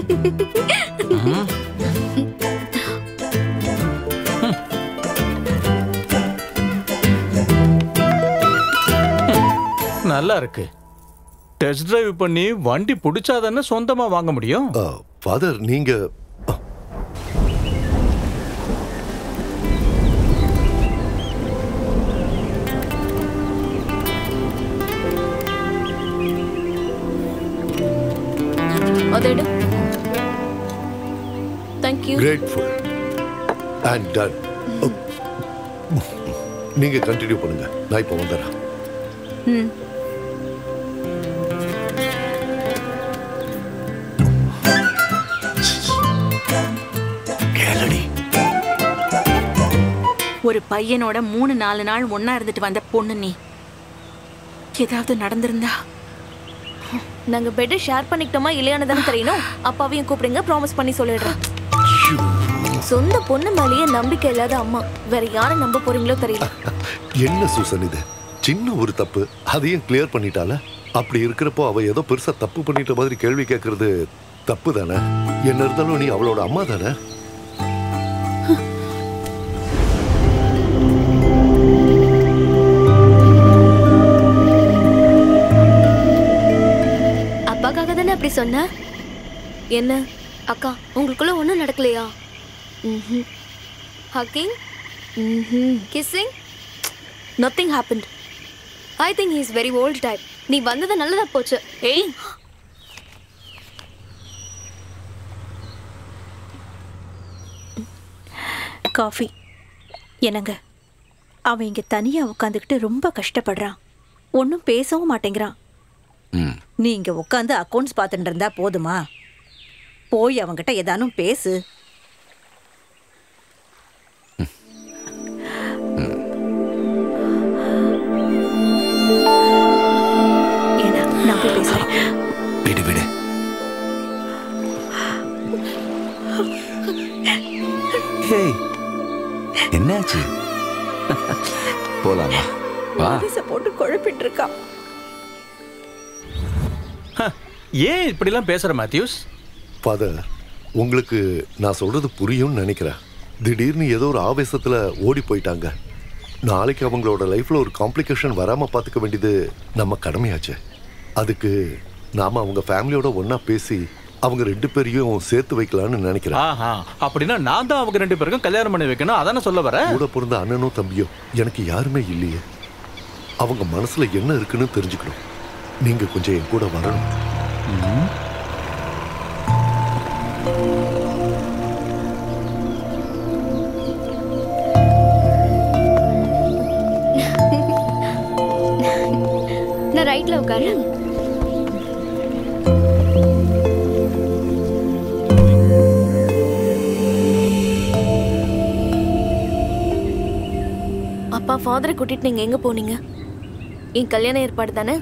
நல்லா இருக்கு. டெஸ்ட் டிரைவ் பண்ணி வண்டி பிடிச்சாதானே சொந்தமா வாங்க முடியும். ஃபாதர் நீங்க அதேடு. Thank you. Grateful and done. நீங்க கண்டினியூ பண்ணுங்க, நான் இப்போ வந்துடுறேன். ம். ஒரு பையனோட மூணு நாலு நாள் ஒன்னா இருந்துட்டு வந்த பொண்ணு நீ. ஏதாவது நடந்திருந்தா நாங்க பெட் ஷேர் பண்ணிக்கிட்டோமா இல்லையானதானே தெரியணும். அப்பாவையும் கூப்பிடுங்க, ப்ராமிஸ் பண்ணி சொல்லிடுறேன். சொந்த பொண்ணு மேலேயே நம்பிக்கை இல்லாத அம்மா வேற யாரை நம்ப போறீங்களோ தெரியல. என்ன சூசன் இது? சின்ன ஒரு தப்பு அதையும் கிளியர் பண்ணிட்டால. அப்படி இருக்கிறப்போ அவ ஏதோ பெருசா தப்பு பண்ணிட்ட மாதிரி கேள்வி கேட்கறது தப்பு தானே? என்ன இருந்தாலும் நீ அவளோட அம்மா தானே? அப்பாக்காக தானே அப்படி சொன்ன? என்ன அக்கா உங்களுக்குள்ள ஒன்றும் நடக்கலையா? ம்ஹும். ஹக்கிங், ம்ஹும். Kissing? Nothing happened. I think he is very old type. நீ வந்தது நல்லதா போச்சு. ஏய், காஃபி. என்னங்க, அவன் இங்க தனியா உட்காந்துக்கிட்டு ரொம்ப கஷ்டப்படுறான். ஒன்றும் பேசவும் மாட்டேங்கிறான். ம் நீ இங்க உட்காந்து அக்கௌண்ட்ஸ் பார்த்துட்டு இருந்தா போதுமா? போய் அவன்கிட்ட ஏதானும் பேசு. ஏன்னா நான் போய் பேசுறேன். விடு விடு. ஹேய், என்னாச்சு? போலாமா? வா. போலீஸை போட்டு குழப்பிட்டு இருக்கான். ஏன் இப்படிலாம் பேசுற மேத்யூஸ்? ஃபாதர், உங்களுக்கு நான் சொல்றது புரியும்னு நினைக்கிறேன். திடீர்னு ஏதோ ஒரு ஆவேசத்துல ஓடி போயிட்டாங்க. நாளைக்கு அவங்களோட லைஃப்ல ஒரு காம்ப்ளிகேஷன் வராம பாத்துக்க வேண்டியது நம்ம கடமையாச்சு. அதுக்கு நாம அவங்க ஃபேமிலியோட ஒன்னா பேசி அவங்க ரெண்டு பேரையும் சேர்த்து வைக்கலாம்னு நினைக்கிறேன். ஆஹா, அப்படின்னா நான் தான் அவங்க ரெண்டு பேருக்கும் கல்யாணம் பண்ணி வைக்கணும், அதானே சொல்ல வர? கூட பிறந்த அண்ணனும் தம்பியும் எனக்கு யாருமே இல்லையே. அவங்க மனசுல என்ன இருக்குன்னு தெரிஞ்சுக்கணும். நீங்க கொஞ்சம் என் கூட வரணும். நான் ரைட்ல உட்காரேன். அப்பா ஃபாதரை கூட்டிட்டு நீங்க எங்க போனீங்க? என் கல்யாண ஏற்பாடு தானே?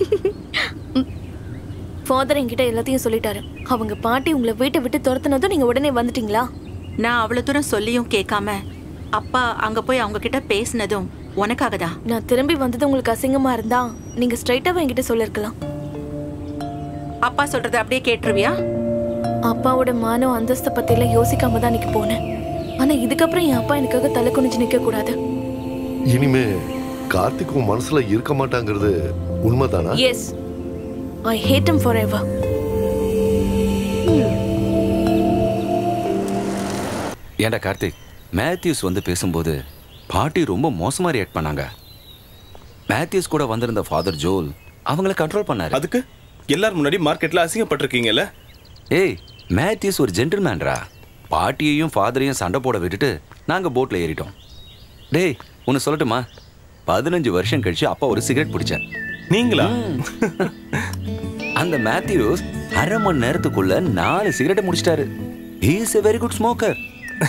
ஃபாதர் என்கிட்ட எல்லாத்தையும் சொல்லிட்டாரு. அவங்க பாட்டி உங்களை வீட்டை விட்டு துரத்துனதும் நீங்க உடனே வந்துட்டீங்களா? நான் அவ்வளவு தூரம் சொல்லியும் கேட்காம அப்பா அங்க போய் அவங்க கிட்ட பேசினதும் உனக்காக தான். நான் திரும்பி வந்தது உங்களுக்கு அசிங்கமா இருந்தா நீங்க ஸ்ட்ரைட்டாவே என்கிட்ட சொல்லிருக்கலாம். அப்பா சொல்றத அப்படியே கேட்டுருவியா? அப்பாவோட மானம் அந்தஸ்தை பத்தி எல்லாம் யோசிக்காம தான் இன்னைக்கு போனேன். ஆனா இதுக்கப்புறம் என் அப்பா எனக்காக தலை குனிஞ்சு நிக்க கூடாது. இனிமே கார்த்திக் உன் மனசுல இருக்க மாட்டாங்கிறது உண்மைதானா? Yes, I hate him forever. ஏண்டா கார்த்திக், மேத்யூஸ் வந்து பேசும்போது பாட்டி ரொம்ப மோசமா ரியாக்ட் பண்ணாங்க. மேத்யூஸ் கூட வந்திருந்த ஃபாதர் ஜோல் அவங்கள கண்ட்ரோல் பண்ணாரு. அதுக்கு எல்லாரும் முன்னாடி மார்க்கெட்ல அசிங்கப்பட்டிருக்கீங்கல்ல? ஏய், மேத்யூஸ் ஒரு ஜென்டில்மேன்ரா. பாட்டியையும் ஃபாதரையும் சண்டை போட விட்டுட்டு நாங்க போட்ல ஏறிட்டோம். டேய், ஒன்னு சொல்லட்டுமா? பதினஞ்சு வருஷம் கழிச்சு அப்பா ஒரு சிகரெட் பிடிச்சேன். நீங்களா? அந்த மேத்யூஸ் அரை மணி நேரத்துக்குள்ள நாலு சிகரெட்டை முடிச்சிட்டாரு. He is a very good smoker.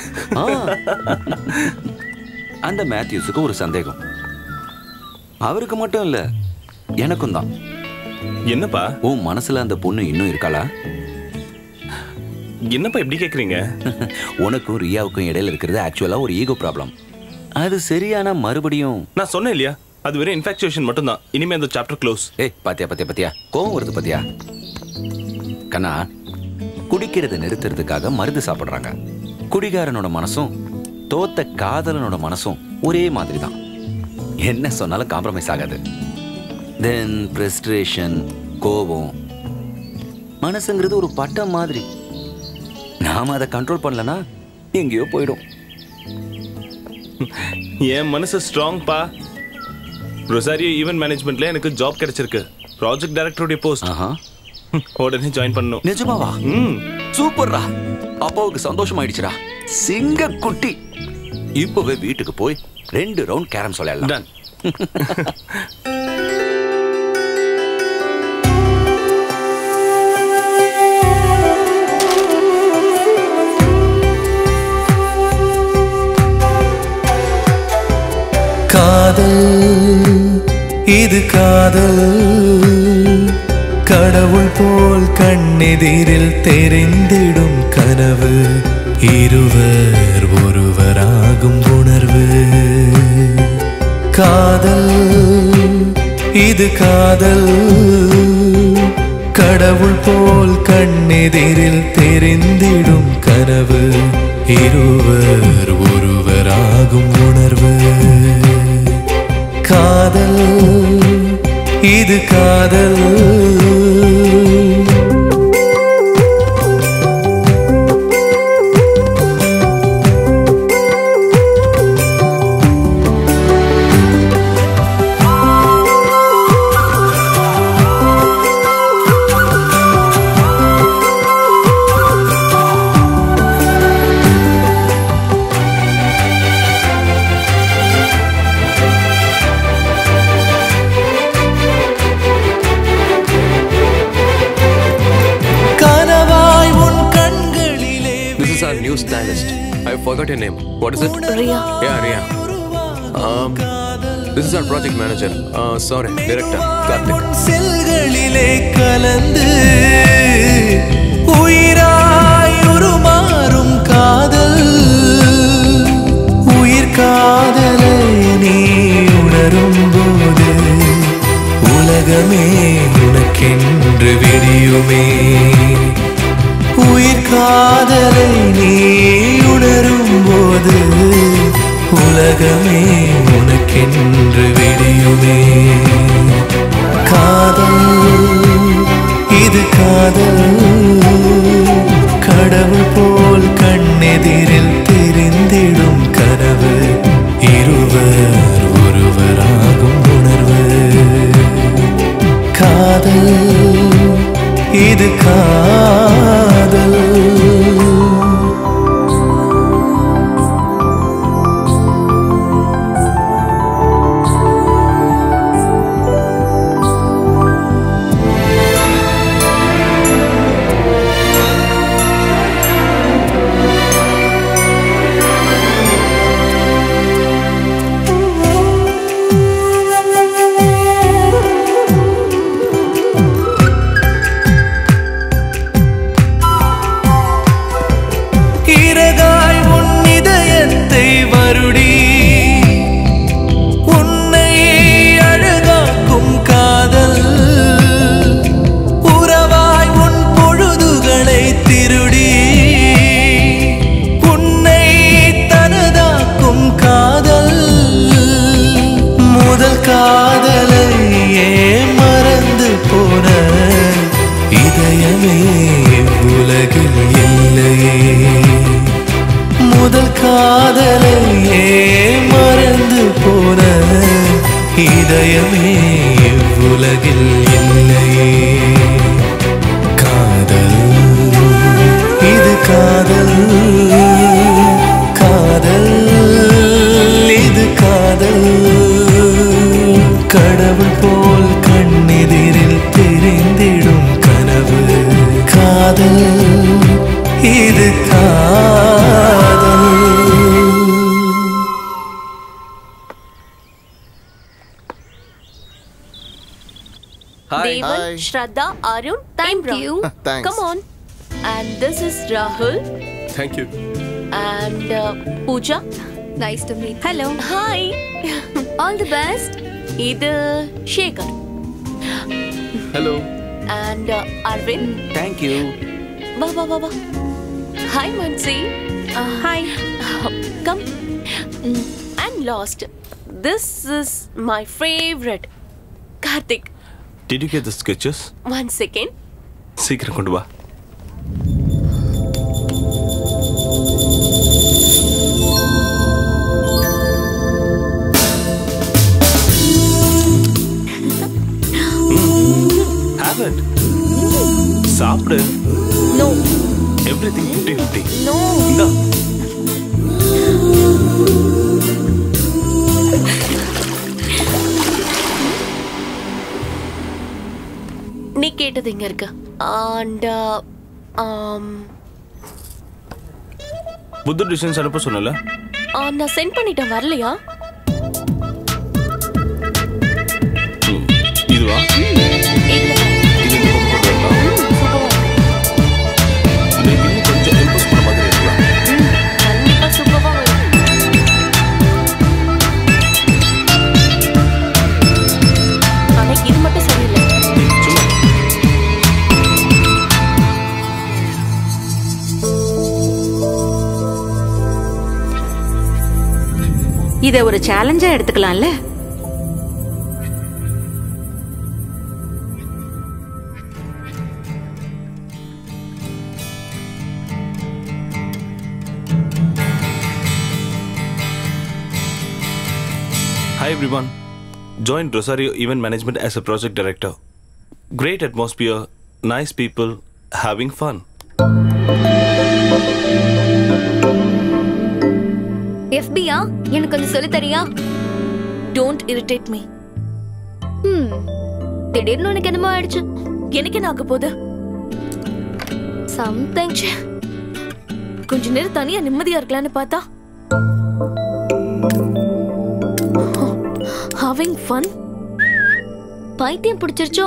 அந்த மேத்யூஸுக்கு ஒரு சந்தேகம். அவருக்கு மட்டும் இல்ல, எனக்கும் தான். என்னப்பா? உன் மனசுல அந்த பொண்ணு இன்னும் இருக்காளா? என்னப்பா இப்படி கேக்குறீங்க? உனக்கும் ரியாவுக்கும் இடையில இருக்கிறது ஆக்சுவலா ஒரு ஈகோ ப்ராப்ளம். அது சரியான மறுபடியும் நான் சொன்னேன் இல்லையா, அது வெறும் இன்ஃபாக்சுவேஷன் மட்டும் தான். இனிமே அந்த சாப்டர் க்ளோஸ். ஏய், பாத்தியா பாத்தியா பாத்தியா கோவம் வருது பாத்தியா? கண்ணா, குடிக்கிறத நிறுத்துறதுக்காக மருந்து சாப்பிடுறாங்க. குடிகாரனோட மனசும் தோத்த காதலனோட மனசும் ஒரே மாதிரி தான். என்ன சொன்னாலும் காம்ப்ரமைஸ் ஆகாது. தென் ஃப்ரஸ்ட்ரேஷன், கோபம், மனசுங்கிறது ஒரு பட்டம் மாதிரி. நாம அதை கண்ட்ரோல் பண்ணலனா எங்கேயோ போயிடும். என் மனசு ஸ்ட்ராங் பா. ரொசாரியோ ஈவென்ட் மேனேஜ்மெண்ட்ல எனக்கு ஜாப் கிடைச்சிருக்கு. ப்ராஜெக்ட் டைரக்டருடைய போஸ்ட். உடனே ஜாயின் பண்ணணும். நிஜமாவா? ம், சூப்பர்ரா. அப்பாவுக்கு சந்தோஷமாயிடுச்சுடா. சிங்க குட்டி. இப்பவே வீட்டுக்கு போய் ரெண்டு ரவுண்ட் கேரம் சொல்லலாம். காதல் இது காதல் கடவுள் போல் கண்ணெதிரில் தெரிந்திடும் கனவு இருவர் ஒருவராகும் உணர்வு காதல் இது காதல் கடவுள் போல் கண்ணெதிரில் தெரிந்திடும் கனவு இருவர் ஒருவராகும் உணர்வு காதல் இது காதல் New stylist. I forgot your name. What is it? Riya. Yeah, Riya. Um, this is our project manager. Uh, sorry, director, Karthik. செல்களிலே கலந்து உயிராய் உருமாறும் காதல் உயிர் காதலை நீ உணரும் போது உலகமே உனக்கென்று விடியுமே உயிர் காதலை நீ உணரும் போது உலகமே உனக்கென்று விடியுமே காதல் இது காதல் கடவுள் போல் கண்ணெதிரில் தெரிந்திடும் கனவு இருவர் ஒருவராகும் உணர்வு காதல் இது காதல் முதல் காதலையே மறந்து போன இதயமே உலகில் இல்லையே காதல் இது காதல் காதல் இது காதல் கடவுள் போல் கண்ணெதிரில் தெரிந்திடும் கனவு காதல் இது காதல் Hi. Devan, Hi. Shraddha, Arun, thank you. Thanks. Come on. And this is Rahul Thank you. and uh, Pooja. Nice to meet you. Hello. Hi. All the best. Idu Shekhar Hello. and uh, Arvind. Thank you. Ba ba ba ba. Hi Mansi. Uh, hi. Uh, come. Mm, I'm lost. This is my favorite. Karthik. Did you get the sketches? One second. சீக்கிரம் கொண்டு வா. Have it. சாப்பிடு. No. Everything fifty fifty. No. இந்தா. நீ கேட்டது இங்க இருக்கு. And uh, um புது டிசைன்ஸ் அனுப்ப சொன்னல? நான் சென்ட் பண்ணிட்டேன் வரலையா? இத ஒரு சேலஞ்சா எடுத்துக்கலாம்ல. Hi everyone. Joined Rosario Event Management as a project director. Great atmosphere, nice people, having fun. F B யா எனக்கு கொஞ்சம் சொல்லி தரியா? Don't irritate me. ம். திடீர்னு உனக்கு என்னமோ ஆயிடுச்சு. எனக்கு என்ன ஆக போகுது? Something. கொஞ்ச நேரம் தனியா நிம்மதியா இருக்கலாம்னு பார்த்தா having fun? பைத்தியம் பிடிச்சிருச்சோ?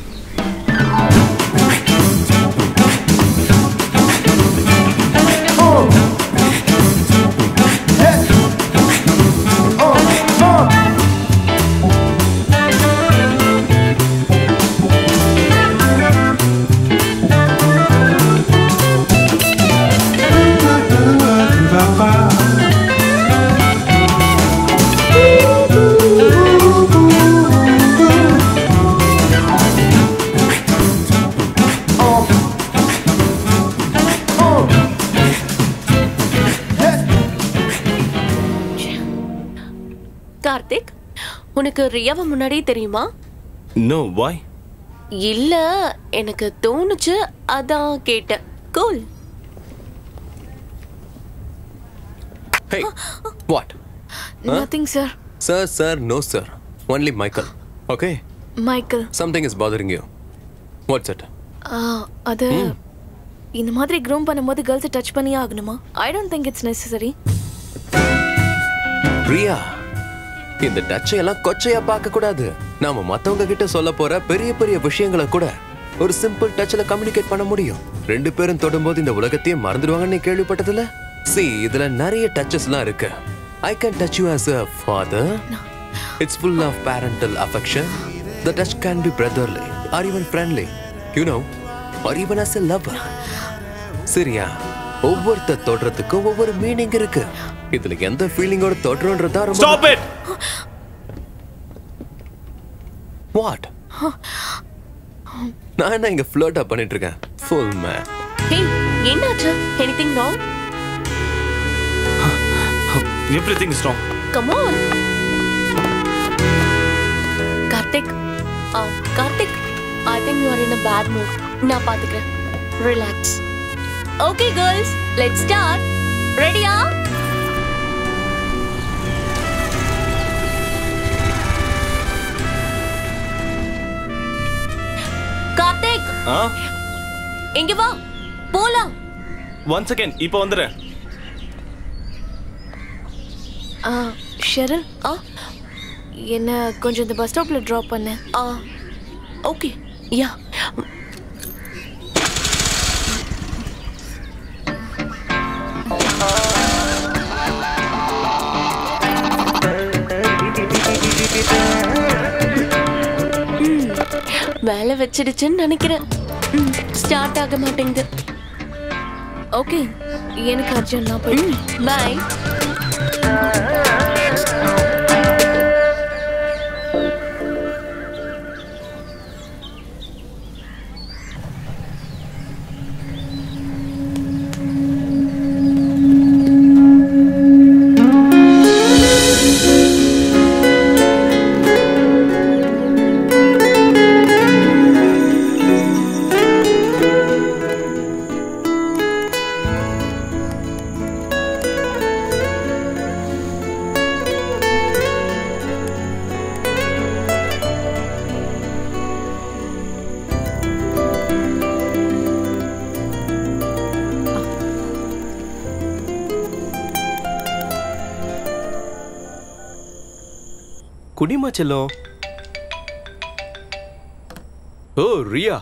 கார்த்திக், உனக்கு ரியாவை முன்னாடியே தெரியுமா? No, why? இல்ல, எனக்கு தோணுச்சு, அதான் கேட்டேன். Cool. Hey, what? Huh? Nothing, sir. Sir, sir, no, sir. Only Michael. Okay? Michael. Something is bothering you. What's it? ஆ, அது இந்த மாதிரி க்ரூம் பண்ணும்போது கேர்ள்ஸ் டச் பண்ணியே ஆகணுமா? I don't think it's necessary. Priya, இந்த டச்சை எல்லாம் கொச்சையா பார்க்க கூடாது. நாம மத்தவங்க கிட்ட சொல்ல போற பெரிய பெரிய விஷயங்களை கூட ஒரு சிம்பிள் டச்ல கம்யூனிகேட் பண்ண முடியும். ரெண்டு பேரும் தொடும்போது இந்த உலகத்தையே மறந்துடுவாங்கன்னு கேள்விப்பட்டதுல. See, இதுல நிறைய டச்சஸ்லாம் இருக்கு. I can touch you as a father. It's full of parental affection. The touch can be brotherly or even friendly. You know, or even as a lover. சரியா? ஒவ்வொருத்த தொடுறதுக்கும் ஒவ்வொரு மீனிங் இருக்கு. இதுல எந்த ஃபீலிங்கோட தொடுறோன்றதா ரொம்ப Stop it! What? நான் என்ன இங்க ஃப்ளர்ட்டா பண்ணிட்டு இருக்கேன்? Full man. Hey, என்னாச்சு? Anything wrong? Everything is wrong. Come on. Karthik. Ah, Karthik. I think you are in a bad mood. நான் பாத்துக்கிறேன். Relax. Okay, girls. Let's start. Ready, ah? Karthik. ஆ? இங்க வா. போலாம். One second, இப்போ வந்துறேன். ஆ, Sheryl. ஆ, என்ன கொஞ்சம் இந்த பஸ் ஸ்டாப்ல டிராப் பண்ணு. ஆ, ஓகே. யா. வேலை வச்சிடுச்சுன்னு நினைக்கிறேன். ஸ்டார்ட் ஆக மாட்டேங்குது. ஓகே, எனக்கு அர்ஜென்ட், நான் போய் பாய். குடிமா செல்லம். ஓ, ரியா.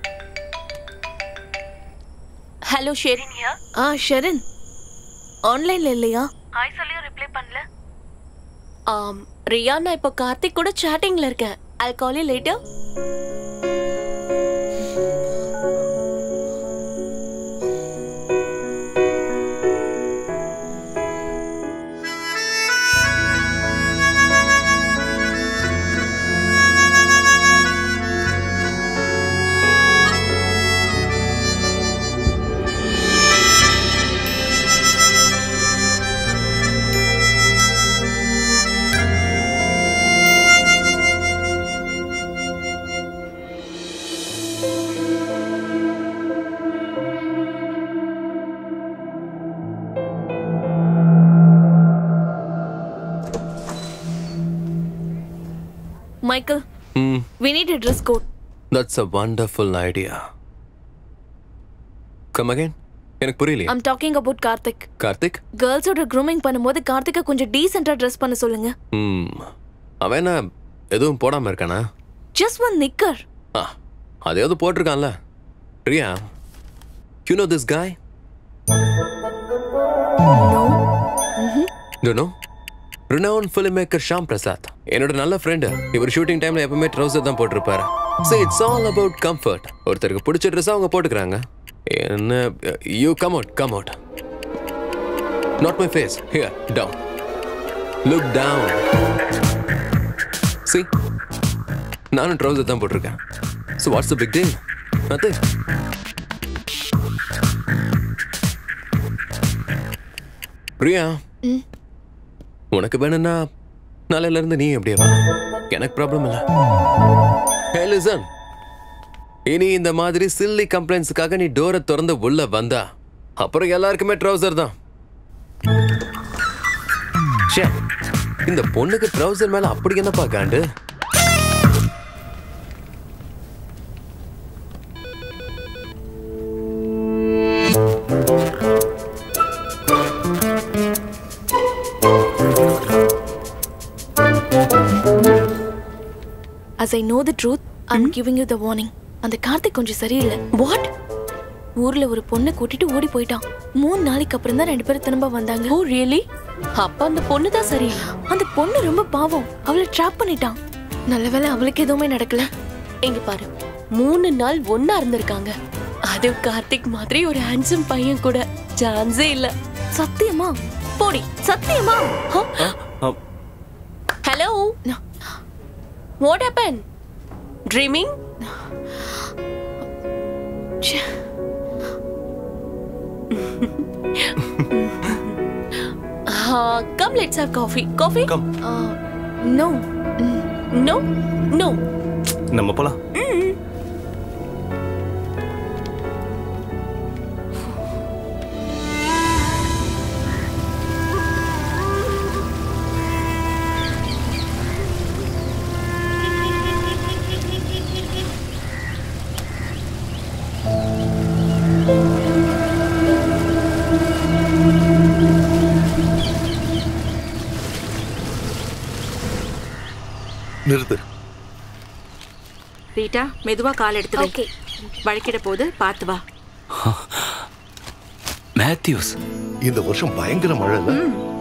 ஹலோ ஷெரின். ஆ, ஷெரின் ஆன்லைன்ல இல்லையா? ஹாய் சொல்லியும் ரிப்ளை பண்ணல. ஆம், ரியா, நான் இப்போ கார்த்திக் கூட சாட்டிங்ல இருக்கேன். I'll call you later. Michael, Hmm. we need a dress code. That's a wonderful idea. Come again? எனக்கு புரியலையே. I'm talking about Karthik. Karthik? கேர்ள்ஸோட grooming பண்ணும்போது கார்த்திகை கொஞ்சம் டீசென்ட்டா ட்ரெஸ் பண்ண சொல்லுங்க. ம். அவன் என்ன எதுவும் போடாம இருக்கானா? Just one knicker. ஆ. அதையாவது போட்டிருக்கான்ல. Priya, you know this guy? No. Mhm. Do you know? Renowned filmmaker Shyam Prasad. என்னோட நல்ல ஃப்ரெண்டு. இவர் ஷூட்டிங் டைம்ல எப்பவுமே ட்ரவுசர் தான் போட்டிருப்பாரு. See, it's all about comfort. ஒருத்தருக்கு பிடிச்ச ட்ரெஸ் அவங்க போட்டுக்கறாங்க. என்ன you come out, come out. Not my face. Here, down. Look down. See? நானும் ட்ரவுசர் தான் போட்டிருக்கேன். So what's the big deal? Nothing. Priya, உனக்கு வேணும்னா நாளையில இருந்து நீ எப்படியே வா. எனக்கு ப்ராப்ளம் இல்ல. Hey, listen. இனி இந்த மாதிரி சில்லி கம்ப்ளைண்ட்ஸ்க்காக நீ டோரை திறந்து உள்ள வந்தா அப்புறம் எல்லாருக்குமே ட்ரவுசர் தான். ச்சே, இந்த பொண்ணுக்கு ட்ரவுசர் மேல அப்படி என்னப்பா காண்டு? As I know the truth, I'm giving you the warning. அந்த கார்த்திக் கொஞ்சம் சரியில்லை. What? ஊர்ல ஒரு பொண்ணை கூட்டிட்டு ஓடி போயிட்டான். மூணு நாளைக்கு அப்புறம் தான் ரெண்டு பேரும் திரும்ப வந்தாங்க. Oh really? அப்ப அந்த பொண்ணு தான் சரியில்லை. அந்த பொண்ணு ரொம்ப பாவம். அவளை ட்ராப் பண்ணிட்டான். நல்லவேளை அவளுக்கு எதுவுமே நடக்கல. எங்க பாரு, மூணு நாள் ஒன்னா இருந்திருக்காங்க. அது கார்த்திக் மாதிரி ஒரு ஹேண்ட்ஸம் பையன் கூட சான்ஸே இல்ல. சத்தியமா? போடி, சத்தியமா? Hello, what happened? Dreaming? uh, come, let's have coffee. Coffee? Come. Uh, no. No? No. நம்ம போலாம். நிறுத்து. ரீட்டா, மெதுவா கால் எடுத்து வை. ஓகே. வழுக்கிட போது பார்த்து வா. மேத்யூஸ், இந்த வருஷம் பயங்கர மழை இல்ல?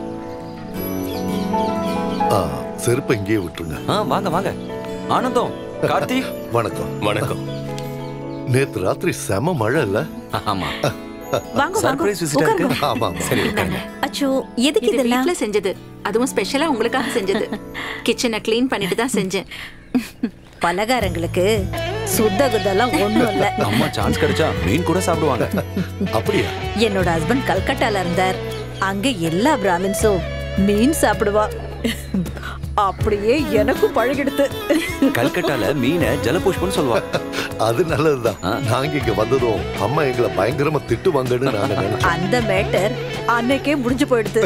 ஆ, செருப்பை இங்கேயே விட்டுருங்க. ஆ, வாங்க வாங்க. ஆனந்தம், கார்த்திக். வணக்கம். வணக்கம். நேத்து ராத்திரி செம மழை இல்ல? ஆமா. வாங்க சர்ப்ரைஸ் வாங்க. விசிட்டா இருக்கு. உட்காருங்க. ஆமா. சரி, உட்காருங்க. அச்சோ, எதுக்கு இது இதெல்லாம்? வீட்ல செஞ்சது. அதுவும் ஸ்பெஷலா உங்களுக்காக செஞ்சது. கிச்சனை க்ளீன் பண்ணிட்டு தான் செஞ்சேன். பலகாரங்களுக்கு சுத்த குதெல்லாம் ஒண்ணும் இல்ல. அம்மா சான்ஸ் கிடைச்சா மீன் கூட சாப்பிடுவாங்க. அப்படியா? என்னோட ஹஸ்பண்ட் கல்கட்டால இருந்தார். அங்க எல்லா பிராமின்ஸும் மீன் சாப்பிடுவா. அப்படியே எனக்கும் பழகிடுது. கல்கட்டால மீனை ஜலபுஷ்பம்னு சொல்லுவாங்க. அது நல்லதுதான். நாங்க இங்க வந்ததும் அம்மா எங்களை பயங்கரமா திட்டுவாங்கன்னு நான் நினைச்சேன். அந்த மேட்டர் அன்னைக்கே முடிஞ்சு போயிடுது.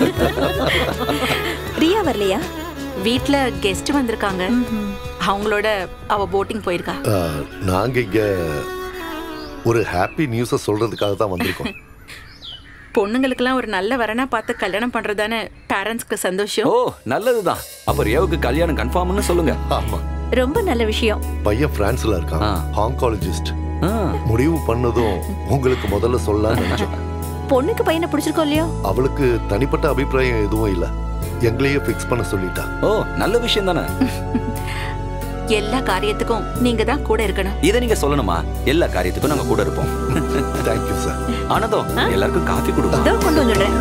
பிரியா வரலையா? வீட்ல கெஸ்ட் வந்திருக்காங்க. அவங்களோட அவ போட்டிங் போயிருக்கா. ஆ, நாங்க இங்க ஒரு ஹாப்பி நியூஸ சொல்றதுக்காக தான் வந்திருக்கோம். பொண்ணுங்களுக்கெல்லாம் ஒரு நல்ல வரனா பார்த்து கல்யாணம் பண்றதானே பேரண்ட்ஸ்க்கு சந்தோஷம். ஓ, நல்லதுதான். அப்ப ரியாவுக்கு கல்யாணம் கன்ஃபார்ம்னு சொல்லுங்க. ஆமா. ரொம்ப நல்ல விஷயம். பையன் பிரான்ஸ்ல இருக்கான். ஆங்காலஜிஸ்ட். முடிவு பண்ணதும் உங்களுக்கு முதல்ல சொல்லலாம்னு நினைச்சோம். பொண்ணுக்கு பையனை பிடிச்சிருக்கோம் இல்லையோ? அவளுக்கு தனிப்பட்ட அபிப்பிராயம் எதுவும் இல்ல. எங்களையே ஃபிக்ஸ் பண்ண சொல்லிட்டா. ஓ, நல்ல விஷயம் தானே. எல்லா காரியத்துக்கும் நீங்க தான் கூட இருக்கணும். இதை நீங்க சொல்லணுமா? எல்லா காரியத்துக்கும் நாங்க கூட இருப்போம். Thank you sir. ஆனந்தம், எல்லாருக்கும் காஃபி கொடுப்போம். இதோ கொண்டு வந்துடுறேன்.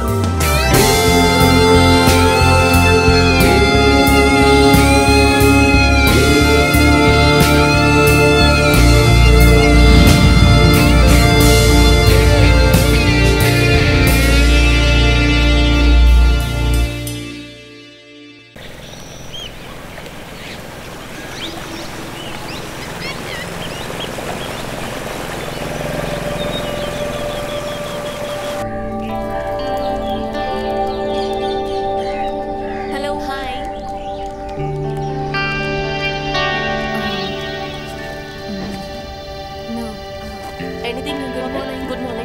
anything you good morning good morning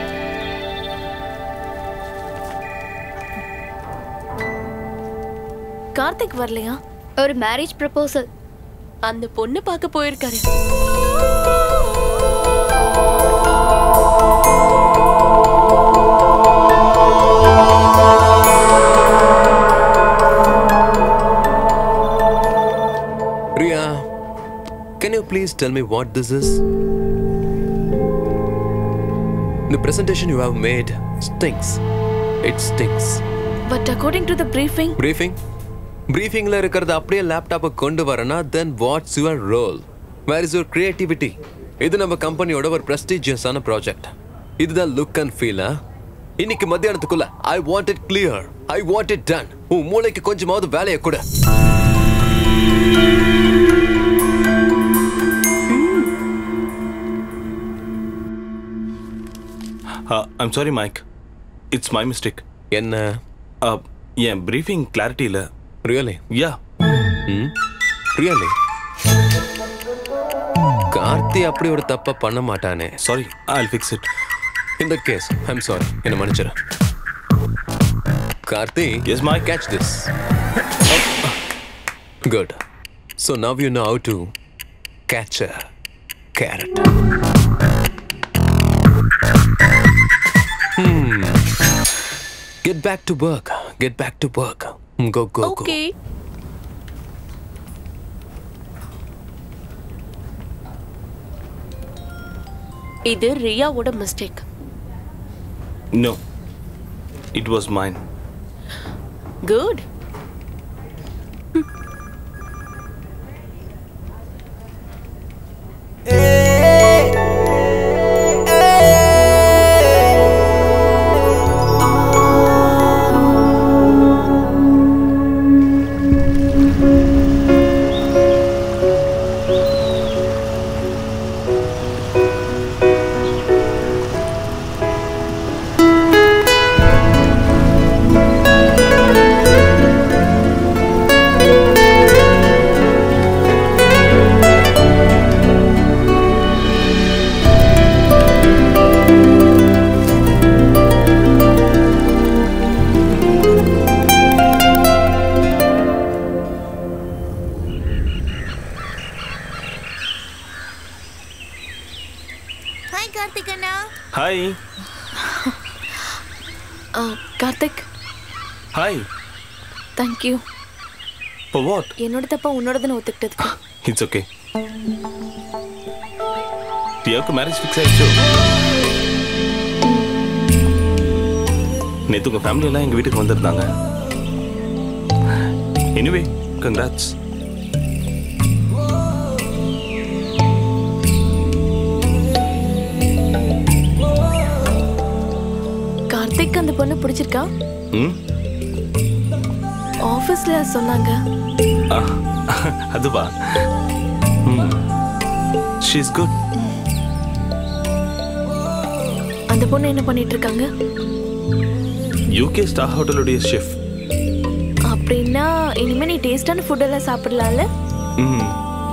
Karthik வரலையா? ஒரு மேரேஜ் ப்ரப்போசல். அந்த பொண்ணு பார்க்க போயிருக்காரு. Priya, can you please tell me what this is? The presentation you have made stinks. It stinks. But according to the briefing, Briefing? Briefingல இருக்கிறத அப்படியே லேப்டாப்பை கொண்டு வரனா then what's your role? Where is your creativity? இது நம்ம கம்பெனியோட ஒரு prestigious-ஆன project. இதுதான் லுக் அண்ட் ஃபீல். இன்னைக்கு மத்தியானத்துக்குள்ள I want it clear. I want it done. உன் மூளைக்கு கொஞ்சமாவது வேலையை கொடு. Uh, I'm sorry, Mike. It's my mistake. என்ன? Uh, yeah, briefing clarity இல்ல. Really? Yeah. Hmm? Really? Karthi அப்படி ஒரு தப்பா பண்ண மாட்டானே. Sorry, I'll fix it. In that case, I'm sorry. என்ன மன்னிச்சிரு. Karthi, yes, Mike. Catch this. Good. So now you know how to catch a carrot. Hmm. Get back to work. Get back to work. Go, go, go. okay. இது ரியாவோட mistake. No. It was mine. Good. Hi. Uh, Karthik. Hi. Thank you. For what? என்னோட தப்பா உன்னோடதுன்னு ஒத்துக்கிட்டதுக்கு. It's okay. தியாவுக்கு marriage fix ஆயிடுச்சு. நேத்து உங்க ஃபேமிலி எல்லாம் எங்க வீட்டுக்கு வந்திருந்தாங்க. Anyway, congrats. கார்த்திக் அந்த பொண்ணு பிடிச்சிருக்கா? ம் ஆபீஸ்ல சொன்னாங்க. அதுவா? ம் she is good. அந்த பொண்ணு என்ன பண்ணிட்டு இருக்காங்க? U K ஸ்டார் ஹோட்டலோட செஃப். அப்படின்னா இனிமே நீ டேஸ்டான ஃபுட் எல்லாம் சாப்பிடலாம்ல? ம்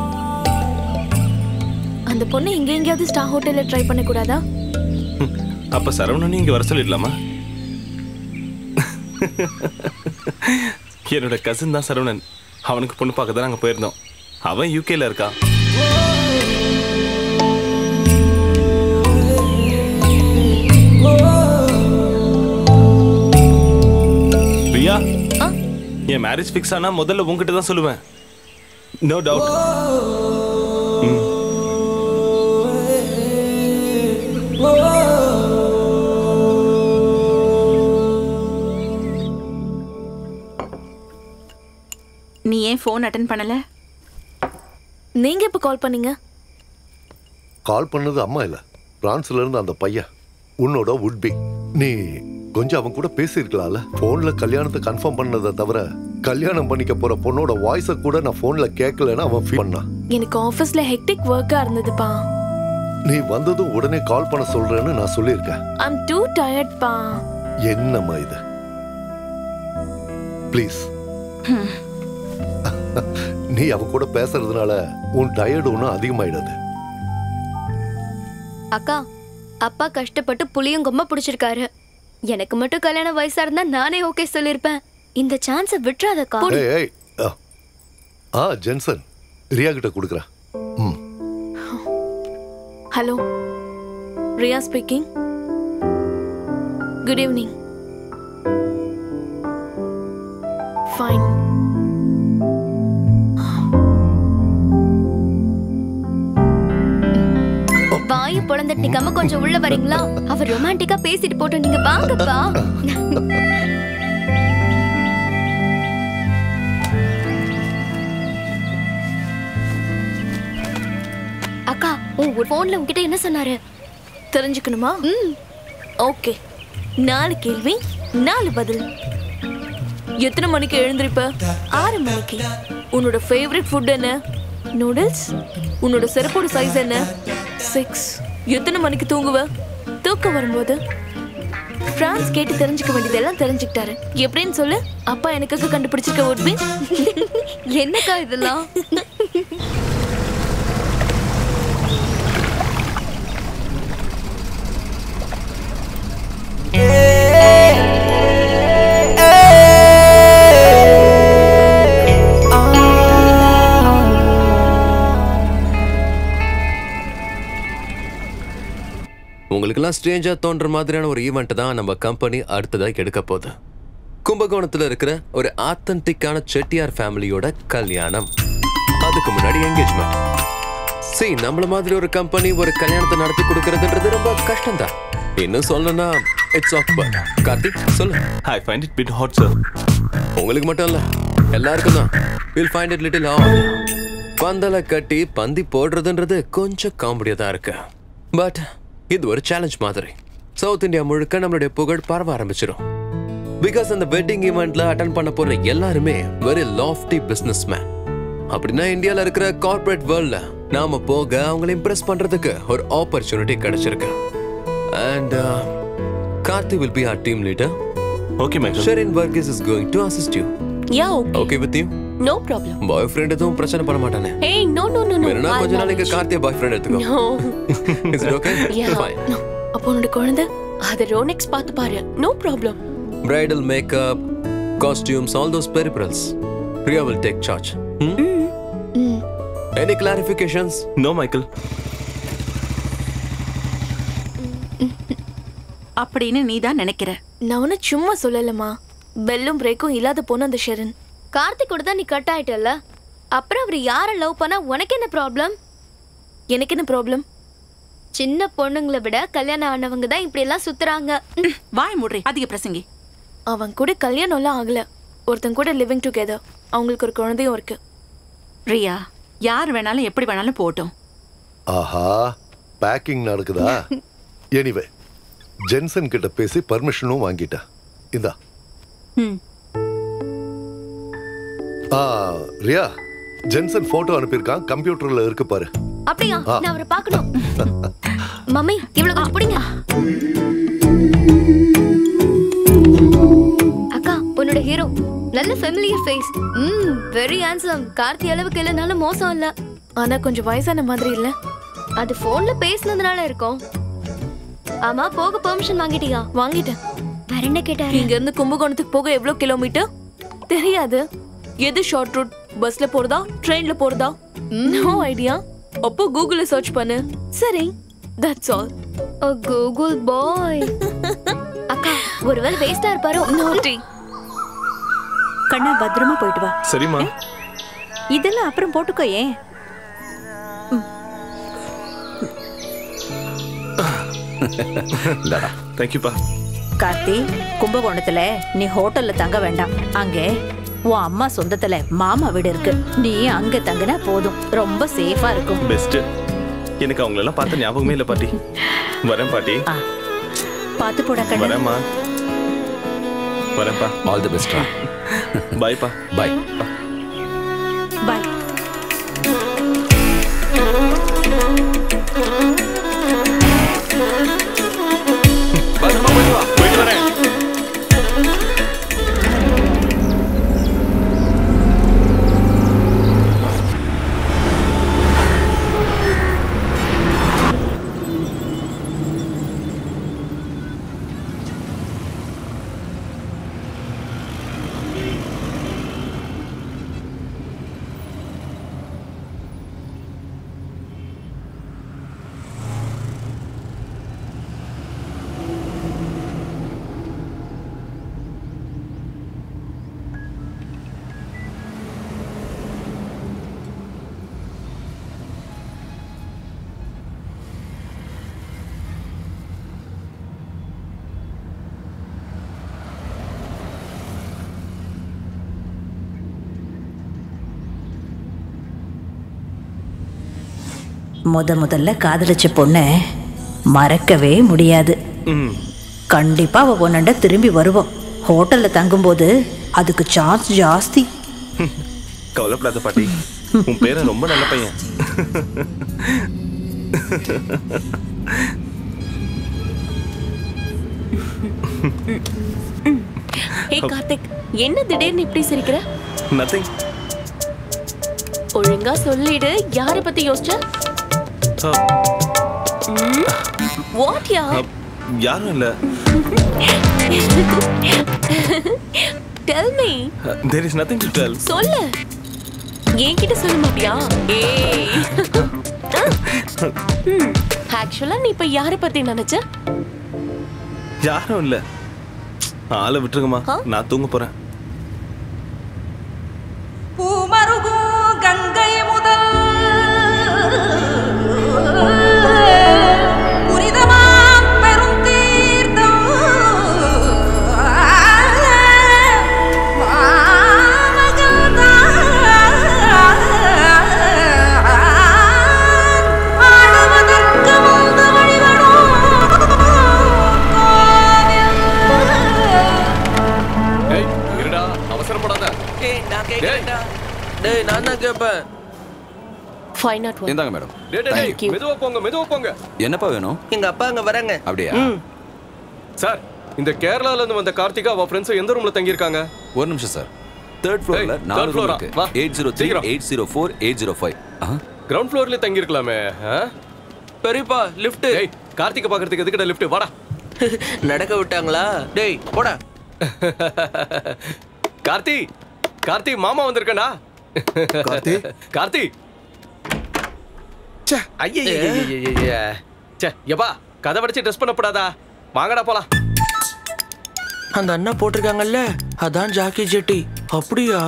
அந்த பொண்ணு இங்க எங்கயாவது ஸ்டார் ஹோட்டல்ல ட்ரை பண்ண கூடாதா? அப்ப சரவணன் இங்க வர சொல்லிடலாமா? என்னோட கசின் தான் சரவணன். அவனுக்கு பொண்ணு பார்க்க தான் நாங்க போயிருந்தோம். அவன் யூகேல இருக்கா. பிரியா, என் மேரேஜ் ஃபிக்ஸ் ஆனா முதல்ல உங்ககிட்ட தான் சொல்லுவேன். No doubt. நீ ஏன் ஃபோன் அட்டெண்ட் பண்ணல? நீங்க எப்ப கால் பண்ணீங்க? கால் பண்ணது அம்மா இல்ல, பிரான்ஸ்ல இருந்து அந்த பையன் உன்னோட உட்பி. நீ கொஞ்சம் அவன் கூட பேசியிருக்கலாம்ல. போன்ல கல்யாணத்தை கன்ஃபார்ம் பண்ணதை தவிர கல்யாணம் பண்ணிக்க போற பொண்ணோட வாய்ஸை கூட நான் போன்ல கேட்கலன்னு அவன் ஃபீல் பண்ணான். எனக்கு ஆபீஸ்ல ஹெக்டிக் வர்க்கா இருந்ததுப்பா. நீ வந்ததும் உடனே கால் பண்ண சொல்றேன்னு நான் சொல்லியிருக்கேன். I'm too tired பா. என்னம்மா இது? ப்ளீஸ். நீ அவ கூட பேசுறதுனால உன் டயர்டு ஒன்றும் அதிகமாயிடாது. அக்கா அப்பா கஷ்டப்பட்டு புளியங்கொம்ப பிடிச்சிருக்காரு. எனக்கு மட்டும் கல்யாண வயசா இருந்தா நானே ஓகே சொல்லிருப்பேன். இந்த சான்ஸை விட்டுறாதக்கா. ஏய் ஏய் ஆ. ஆ ஜென்சன் ரியா கிட்ட கொடுக்குறேன். ம். Hello, Riya speaking. Good evening. Fine. வாயை பொழந்துட்டு நிக்காம கொஞ்சம் உள்ள வரீங்களா? அவர் ரொமான்டிக்கா பேசிட்டு போட்டோம். நீங்க வாங்கப்பா. அக்கா, உங்க போன்ல உங்ககிட்ட என்ன சொன்னாரு தெரிஞ்சுக்கணுமா? ம். ஓகே. நாலு கேள்வி, நாலு பதில். எத்தனை மணிக்கு எழுந்திருப்ப? ஆறு மணிக்கு. உன்னோட ஃபேவரட் ஃபுட் என்ன? நூடுல்ஸ். உன்னோட செருப்போட சைஸ் என்ன? சிக்ஸ். எத்தனை மணிக்கு தூங்குவ? தூக்கம் வரும்போது. பிரான்ஸ் கேட்டு தெரிஞ்சுக்க வேண்டியதெல்லாம் தெரிஞ்சுக்கிட்டாரு. எப்படின்னு சொல்லு. அப்பா எனக்காக கண்டுபிடிச்சிருக்க உட்பி. என்னக்கா இதெல்லாம்? உங்களுக்கெல்லாம் ஸ்ட்ரேஞ்சா தோன்ற மாதிரியான ஒரு ஈவெண்ட் தான் நம்ம கம்பெனி அடுத்ததா எடுக்க போகுது. கும்பகோணத்துல இருக்கிற ஒரு ஆத்தன்டிக்கான செட்டியார் ஃபேமிலியோட கல்யாணம். அதுக்கு முன்னாடி என்கேஜ்மெண்ட். சி, நம்மள மாதிரி ஒரு கம்பெனி ஒரு கல்யாணத்தை நடத்தி கொடுக்கறதுன்றது ரொம்ப கஷ்டம் தான். இன்னும் சொல்லணும்னா இட்ஸ் ஆக்வர்ட். கார்த்திக் சொல்லு. I find it bit hot sir. உங்களுக்கு மட்டும் இல்ல, எல்லாருக்கும் தான். Will find it little hot. பந்தலை கட்டி பந்தி போடுறதுன்றது கொஞ்சம் காமெடியா தான் இருக்கு. பட் இது ஒரு சேலஞ்ச் மாதிரி. சவுத் இந்தியா முழுக்க நம்மளுடைய புகழ் பரவ ஆரம்பிச்சிடும். பிகாஸ் அந்த வெட்டிங் ஈவெண்ட்ல அட்டெண்ட் பண்ண போற எல்லாருமே வெரி லாஃப்டி பிசினஸ் மேன். அப்படின்னா இந்தியால இருக்கிற கார்பரேட் வேர்ல்ட்ல நாம போக அவங்களை இம்ப்ரெஸ் பண்றதுக்கு ஒரு ஆப்பர்ச்சுனிட்டி கிடைச்சிருக்கு. And Karthi will be our team leader. Okay, Michael. Sherin Varghese is going to assist you. Yeah, okay. Okay with you? No problem. Boyfriend எதுவும் பிரச்சனை பண்ண மாட்டானே? Hey, no, no, no, no. வேணும்னா கொஞ்ச நாளைக்கு கார்த்திய பாய்ஃப்ரெண்ட் எடுத்துக்கோ. No. Is it okay? Yeah. Fine. No. அப்போ உன்னோட குழந்தை அத ரோனெக்ஸ் பார்த்து பாரு. No problem. Bridal makeup, costumes, all those peripherals. Priya will take charge. Hmm? Mm. Any clarifications? No, Michael. அப்படின்னு நீ தான் நினைக்கிற. நான் ஒன்னும் சும்மா சொல்லலமா. பெல்லும் பிரேக்கும் இல்லாத பொண்ணு அந்த ஷெரின். கார்த்திக் கூட தான் நீ கட் ஆயிட்டல்ல. அப்புறம் அவர் யாரை லவ் பண்ணா உனக்கு என்ன ப்ராப்ளம்? எனக்கு என்ன ப்ராப்ளம்? சின்ன பொண்ணுங்களை விட கல்யாணம் ஆனவங்க தான் இப்படி எல்லாம் சுத்துறாங்க. வாய் மூடுறி, அதிக பிரசங்கி. அவன் கூட கல்யாணம் எல்லாம் ஆகல. ஒருத்தன் கூட லிவிங் டுகெதர். அவங்களுக்கு ஒரு குழந்தையும் இருக்கு. ரியா, யார் வேணாலும் எப்படி வேணாலும் போட்டும். ஆஹா, பேக்கிங் நடக்குதா? எனிவே ஜென்சன் கிட்ட பேசி பர்மிஷனும் வாங்கிட்டேன். இதா. ஆ, ரியா, ஜென்சன் போட்டோ அனுப்பியிருக்கான், கம்ப்யூட்டர்ல இருக்கு பாரு. அப்படியா? நான் அவரை பார்க்கணும். மம்மி, இவ்வளவு கொஞ்சம் பிடிங்க. அக்கா, உன்னோட ஹீரோ நல்ல ஃபெமிலியர் ஃபேஸ். ம், வெரி ஹேண்ட்சம். கார்த்தி அளவுக்கு இல்லனாலும் மோசம் இல்ல. ஆனா கொஞ்சம் வயசான மாதிரி இல்ல. அது போன்ல பேசினதுனால இருக்கும். ஆமா, போக பெர்மிஷன் வாங்கிட்டியா? வாங்கிட்டேன். வேற என்ன கேட்டாரு? இங்க இருந்து கும்பகோணத்துக்கு போக எவ்வளவு கிலோமீட்டர் தெரியாது. எது ஷார்ட் ரூட்? பஸ்ல போறதா, ட்ரெயின்ல போறதா? No idea. அப்போ கூகுள்ல சர்ச் பண்ணு. சரி, that's all. Oh Google boy. அக்கா, ஒருவேளை வேஸ்டா இருப்பாரோ? நோட்டி. கண்ணா, பத்திரமா போயிட்டு வா. சரிம்மா. இதெல்லாம் அப்புறம் போட்டுக்கோ. ஏன்? தேங்க்யூப்பா. கார்த்தி, கும்பகோணத்துல நீ ஹோட்டல்ல தங்க வேண்டாம். அங்கே உன் அம்மா சொந்தத்துல மாமா வீடு இருக்கு. நீ அங்க தங்கினா போதும். ரொம்ப சேஃபா இருக்கும். பெஸ்ட். எனக்கு அவங்கள எல்லாம் பார்த்த ஞாபகமே இல்ல பாட்டி. வரேன் பாட்டி. பாத்து போடா கண்ணா. வரேம்மா. வரேன்ப்பா. All the best. பை பா. பை. பை. போயிட்டு வரேன். முத முதல்ல காதலிச்ச பொண்ணை மறக்கவே முடியாது. கண்டிப்பா அவ பொண்ணண்ட திரும்பி வருவோம். ஹோட்டல்ல தங்கும்போது அதுக்கு சான்ஸ் ஜாஸ்தி. கவலைப்படாத பாட்டி, உன் பேரை ரொம்ப நல்ல பையன். ஹே கார்த்திக், என்ன திடீர்னு இப்படி சிரிக்கிற? நதிங். ஒழுங்கா சொல்லிடு, யார பத்தி யோசிச்ச? வாட் யா? யாரும் இல்ல. Tell me. There is nothing to tell. சொல்லு. என்கிட்ட சொல்ல மாட்டியா? ஏய். ஆக்சுவலா நீ இப்ப யார பத்தி நினைச்ச? யாரும் இல்ல. ஆளை விட்டுருங்கம்மா, நான் தூங்க போறேன். பூமருகு கங்கை முதல் புரிதமாம் பெரும் தீர்த்தம் ஆடுவதற்கு வந்து வழிபடும் அவசரப்படாத. ஏய் நான் கேக்குறேன்டா. டேய் நான் தான் கேப்பேன். Fine not one. இந்தாங்க மேடம். டேய் டேய் மெதுவா போங்க, மெதுவா போங்க. என்னப்பா வேணும்? எங்க அப்பா அங்க வராங்க. அப்படியே. சார், இந்த கேரளால இருந்து வந்த கார்த்திகா அவ ஃப்ரெண்ட்ஸ் எந்த ரூம்ல தங்கி இருக்காங்க? ஒரு நிமிஷம் சார். தேர்ட் ஃப்ளோர்ல நாலு ரூம் இருக்கு. Eight zero three, eight zero four, eight zero five. Ground ஃப்ளோர்ல தங்கி இருக்கலாமே. பெரியப்பா லிஃப்ட். டேய் கார்த்திகா பாக்குறதுக்கு எதுக்குடா லிஃப்ட்? வாடா. நடக்க விட்டாங்களா? டேய் போடா. கார்த்தி, கார்த்தி மாமா வந்திருக்கடா. கார்த்தி, கார்த்தி. ச்சே, ஐயய்யய்யய்ய. ச்சே, யப்பா, கதை வடிச்சு ட்ரெஸ் பண்ணப்படாதா? வாங்கடா போலாம். அந்த அண்ணா போட்டிருக்காங்கல்ல, அதான் ஜாக்கி ஜெட்டி. அப்படியா?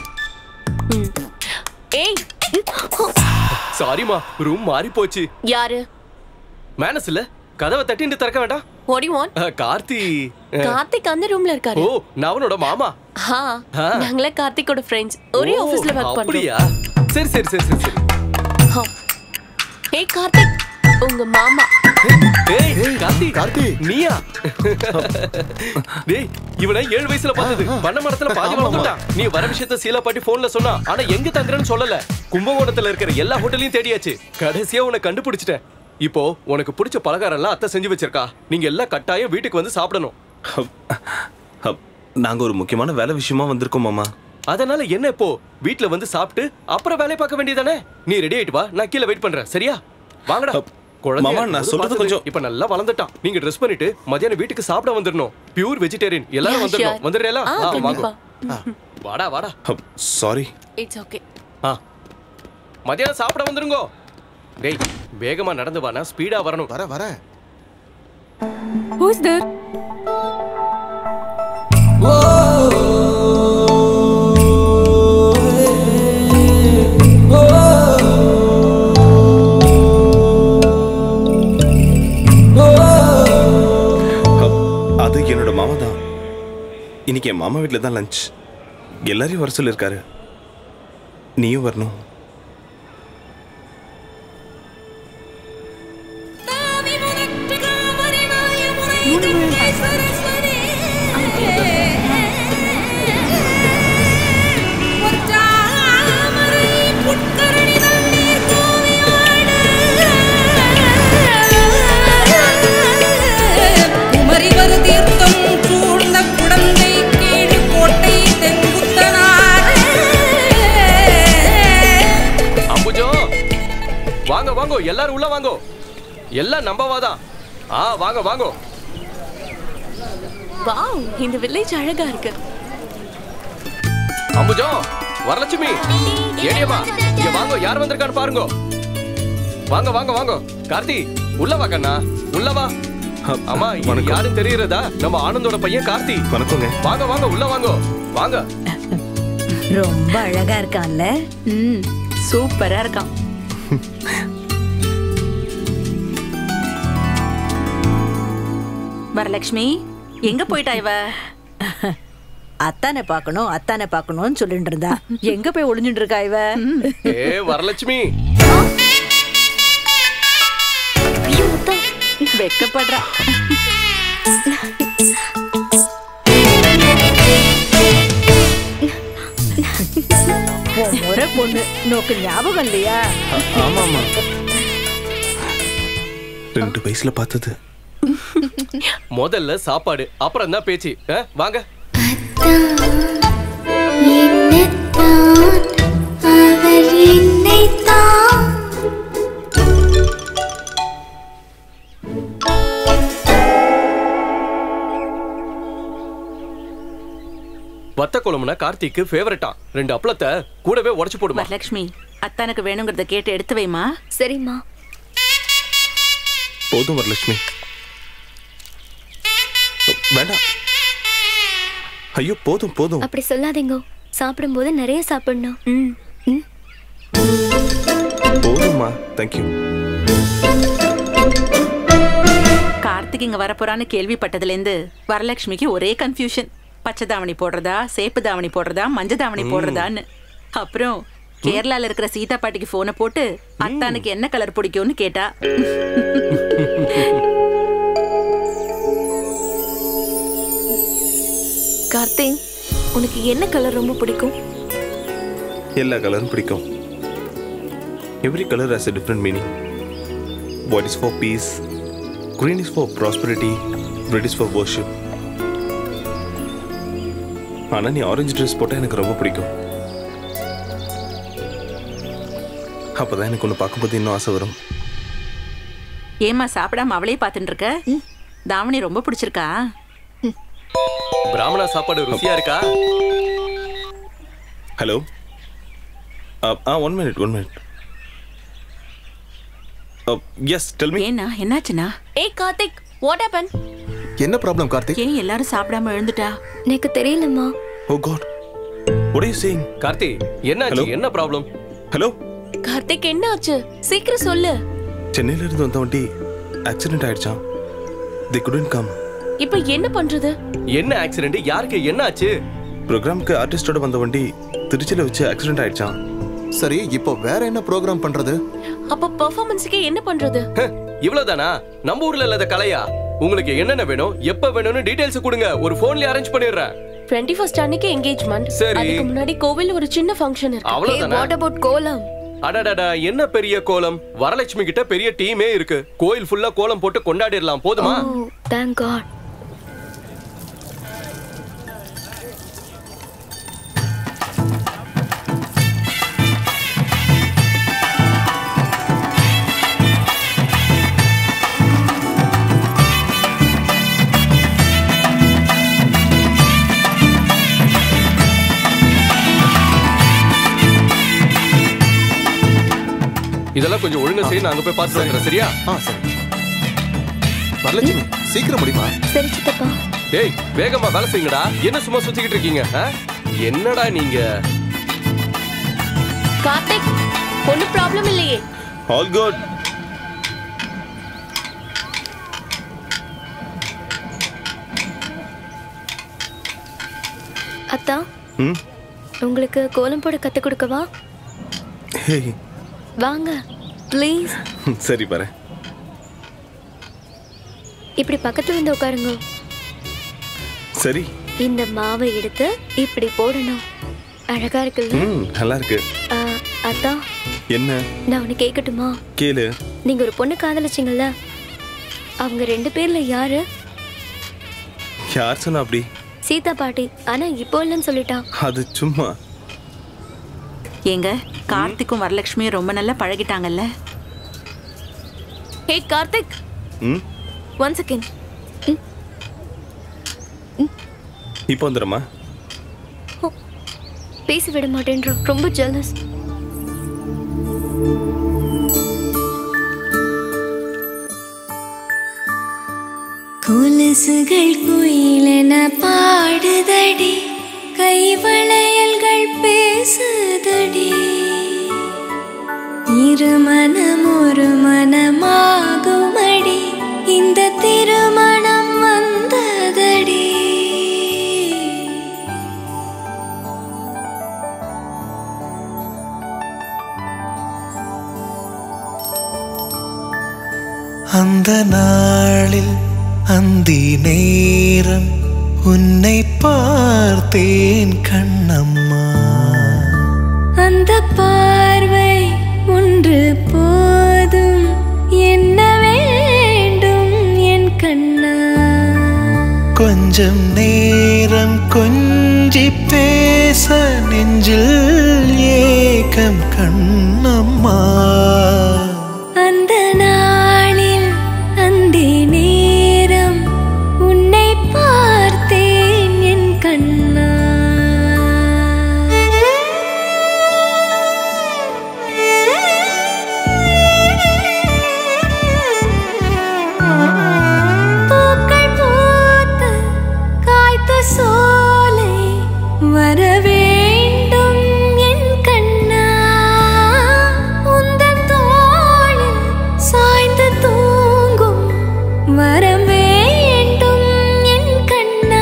ஏய். சாரிமா, ரூம் மாறி போச்சு. யாரு? மேனஸ் இல்ல, கதவை தட்டிட்டு திறக்க வேண்டாம். What do you want? Karthi. Karthik அந்த ரூம்ல இருக்காரு. ஓ, நான் அவனோட மாமா. ஹா, நாங்களே கார்த்திக்கோட ஃப்ரெண்ட்ஸ். ஒரே ஆபீஸ்ல வர்க் பண்றோம். அப்படியா? சரி சரி சரி சரி சரி. ஹா. ஏய் கார்த்திக், உங்க மாமா. ஏய் கார்த்தி, கார்த்தி நீயா? டேய் இவனை ஏழு வயசுல பார்த்தது. பண்ண மரத்துல பாதி வளர்ந்துட்டான். நீ வர விஷயத்தை சீலா பாட்டி போன்ல சொன்னா, ஆனா எங்க தங்குறேன்னு சொல்லல. கும்பகோணத்துல இருக்கிற எல்லா ஹோட்டலையும் தேடியாச்சு. கடைசியா உன்னை கண்டுபிடிச்சிட்டேன். இப்போ உனக்கு பிடிச்ச பலகாரம் எல்லாம் அத்தை செஞ்சு வச்சிருக்கா. நீங்க எல்லாம் கட்டாயம் வீட்டுக்கு வந்து சாப்பிடணும். நாங்க ஒரு முக்கியமான வேலை விஷயமா வந்திருக்கோம் மாமா. அதனால என்ன இப்போ வீட்ல வந்து சாப்பிட்டு அப்புறம் வேலைய பார்க்க வேண்டியதானே? நீ ரெடி ஆயிட்டு வா, நான் கீழ வெயிட் பண்றேன். சரியா? வாங்கடா. மாமா நான் சொல்றது கொஞ்சம். இப்ப நல்லா வளர்ந்துட்டான். நீங்க ட்ரெஸ் பண்ணிட்டு மத்தியானம் வீட்டுக்கு சாப்பிட வந்துடணும். Pure vegetarian. எல்லாரும் வந்துடணும். வந்துடுறீங்களா? வாங்க. வாடா வாடா. சாரி. It's okay. ஆ. மத்தியானம் சாப்பிட வந்துருங்க. டேய் வேகமா நடந்து வா, நான் ஸ்பீடா வரணும். வர வர. Who is there? அது என்னோட மாமா தான். இன்னைக்கு என் மாமா வீட்டில் தான் லஞ்ச். எல்லாரையும் வர சொல்லியிருக்காரு. நீயும் வரணும். வாங்க வாங்க, எல்லாரும் உள்ள வாங்க. எல்லாம் நம்பவாதான். ஆ வாங்க வாங்க. வாவ், இந்த வில்லேஜ் அழகா இருக்கு. அம்புஜோ, வரலட்சுமி, ஏடியம்மா, இங்க வாங்க, யார் வந்திருக்கான்னு பாருங்க. வாங்க வாங்க வாங்க. கார்த்தி, உள்ள வா கண்ணா, உள்ள வா. அம்மா, இது யாரும் தெரியுறதா? நம்ம ஆனந்தோட பையன் கார்த்தி. வணக்கங்க. வாங்க வாங்க, உள்ள வாங்க. வாங்க. ரொம்ப அழகா இருக்கான்ல? ம், சூப்பரா இருக்கான். வரலட்சுமி, எங்க போயிட்டா இவ? அத்தானை பாக்கணும் அத்தானை பாக்கணும்னு சொல்லிட்டு இருந்தா. எங்க போய் ஒளிஞ்சுட்டு இருக்கா இவ? ஏ வரலட்சுமி, வெக்கப்படுறா. முறை பொண்ணு நோக்கு ஞாபகம் இல்லையா? ஆமா ஆமா, ரெண்டு வயசுல பார்த்தது. முதல்ல சாப்பாடு, அப்புறம் தான் பேச்சு. வாங்க. வத்த குழம்புனா கார்த்திக்கு ஃபேவரட்டா. ரெண்டு அப்பளத்தை கூடவே உடைச்சு போடுமா. வரலட்சுமி, அத்தானுக்கு வேணுங்கிறத கேட்டு எடுத்து வைமா. சரிம்மா. போதும் வரலட்சுமி, வேண்டாம். ஐயோ போதும் போதும். அப்படி சொல்லாதீங்க, சாப்பிடும்போது நிறைய சாப்பிடணும். ம். போதும்மா, தேங்க்யூ. கார்த்திக் இங்க வரப்போறான்னு கேள்விப்பட்டதுல இருந்து வரலட்சுமிக்கு ஒரே கன்ஃபியூஷன். பச்சை தாவணி போடுறதா, சேப்பு தாவணி போடுறதா, மஞ்ச தாவணி போடுறதான்னு. அப்புறம் கேரளால இருக்கிற சீதா பாட்டிக்கு போனை போட்டு அத்தானுக்கு என்ன கலர் பிடிக்கும்னு கேட்டா. கார்த்திக், உனக்கு என்ன கலர் ரொம்ப பிடிக்கும்? எல்லா கலரும் பிடிக்கும். Every colour has a different meaning. White is for peace, green is for prosperity, red is for worship. ஆனா நீ ஆரஞ்சு ட்ரெஸ் போட்டா எனக்கு ரொம்ப பிடிக்கும். அப்பதான் எனக்கு ஒன்று பார்க்கும்போது இன்னும் ஆசை வரும். ஏமா சாப்பிடாம அவளே பார்த்துட்டு இருக்க? தாவணி ரொம்ப பிடிச்சிருக்கா? பிராமணா சாப்பாடு ருசியா இருக்கா? ஹலோ, ஆ one minute one minute. Yes tell me. ஏன்னா என்னாச்சுனா? ஏய் கார்த்திக், வாட் ஹேப்பன்? என்ன ப்ராப்ளம் கார்த்திக்? ஏன் எல்லாரும் சாப்பிடாம எழுந்துட்டா? எனக்கு தெரியலம்மா. Oh god, what are you saying? Karthi, என்னாச்சு? என்ன ப்ராப்ளம்? ஹலோ கார்த்திக், என்ன ஆச்சு? சீக்கிரம் சொல்லு. சென்னையில இருந்து வந்த வண்டி ஆக்சிடென்ட் ஆயிடுச்சாம். they couldn't come. இப்போ என்ன பண்றது? என்ன ஆக்சிடென்ட்? யாருக்கு என்ன ஆச்சு? ப்ரோக்ராம்க்கு ஆர்டிஸ்டோட வந்த வண்டி திருச்சியில வச்சு ஆக்சிடென்ட் ஆயிடுச்சாம். சரி, இப்போ வேற என்ன ப்ரோக்ராம் பண்றது? அப்ப பெர்ஃபார்மன்ஸ்க்கு என்ன பண்றது? இவ்வளவுதானா? நம்ம ஊர்ல இல்லாத கலையா? உங்களுக்கு என்னென்ன வேணும், எப்ப வேணும்னு டீடைல்ஸ் கொடுங்க, ஒரு போன்ல அரேஞ்ச் பண்ணிடுறேன். டுவெண்ட்டி ஃபர்ஸ்ட் அன்னைக்கு என்கேஜ்மென்ட். சரி. அதுக்கு முன்னாடி கோவில்ல ஒரு சின்ன ஃபங்க்ஷன் இருக்கு. அவ்வளவுதானா? வாட் அபௌட் கோலம்? அடடடா, என்ன பெரிய கோலம்? வரலட்சுமி கிட்ட பெரிய டீமே இருக்கு. கோயில் ஃபுல்லா கோலம் போட்டு கொண்டாடிடலாம். போதுமா? ஓ, thank God. இதெல்லாம் கொஞ்சம் ஒழுங்கா செய்ய, நான் அங்க போய் பார்த்துட்டு வந்துறேன். சரியா? ஆ சரி. வரலட்சுமி, சீக்கிரம் முடியுமா? சரி சித்தப்பா. ஏய், வேகமா வேலை செய்யுங்கடா. என்ன சும்மா சுத்திக்கிட்டு இருக்கீங்க? என்னடா நீங்க? கார்த்திக், ஒன்னும் ப்ராப்ளம் இல்லையே? All good. அத்தா, ம் உங்களுக்கு கோலம் போட கத்து கொடுக்கவா? ஹே, வாங்க ப்ளீஸ். சரி பாரு. இப்படி பக்கத்துல வந்து உட்காருங்க. சரி. இந்த மாவை எடுத்து இப்படி போடணும். அழகா இருக்குல்ல? ம், நல்லா இருக்கு. ஆ, அத்தா, என்ன? நான் ஒன்னு கேட்கட்டுமா? கேளு. நீங்க ஒரு பொண்ணு காதலிச்சீங்கல்ல, அவங்க ரெண்டு பேர்ல யாரு? யார் சொன்னா அப்படி? சீதா பாட்டி. ஆனா இப்போ இல்லைன்னு சொல்லிட்டா. அது சும்மா. ஏங்க, கார்த்திக்கும் வரலட்சுமியும் ரொம்ப நல்லா பழகிட்டாங்கல்ல? ஹே கார்த்திக், ம் ஒன் செகண்ட். இப்போ வந்துடுமா? பேசி விட மாட்டேன்றோம், ரொம்ப ஜெலஸ். கொலுசுகள் குயிலென பாடுதடி, கைவளையல்கள் பேசுதடி, இரு மனம் ஒரு மனமாகுமடி, இந்த திருமணம் வந்ததடி. அந்த நாளில் அந்தி நேரம் உன்னை பார்த்தேன் கண்ணம்மா. அந்த பார்வை ஒன்று போதும், என்ன வேண்டும் என் கண்ணா. கொஞ்சம் நேரம் கொஞ்சி பேச நெஞ்சில் ஏக்கம் கண்ணம்மா. அந்த நாளில் அந்தி நேரம் உன்னை பார்த்தேன் என் கண்ணா. பூக்கள் பூத்து காய்த்த சோலை வர வேண்டும் என் கண்ணா. உந்தன் தோளில் சாய்ந்து தூங்கும் வரம் வேண்டும் என் கண்ணா.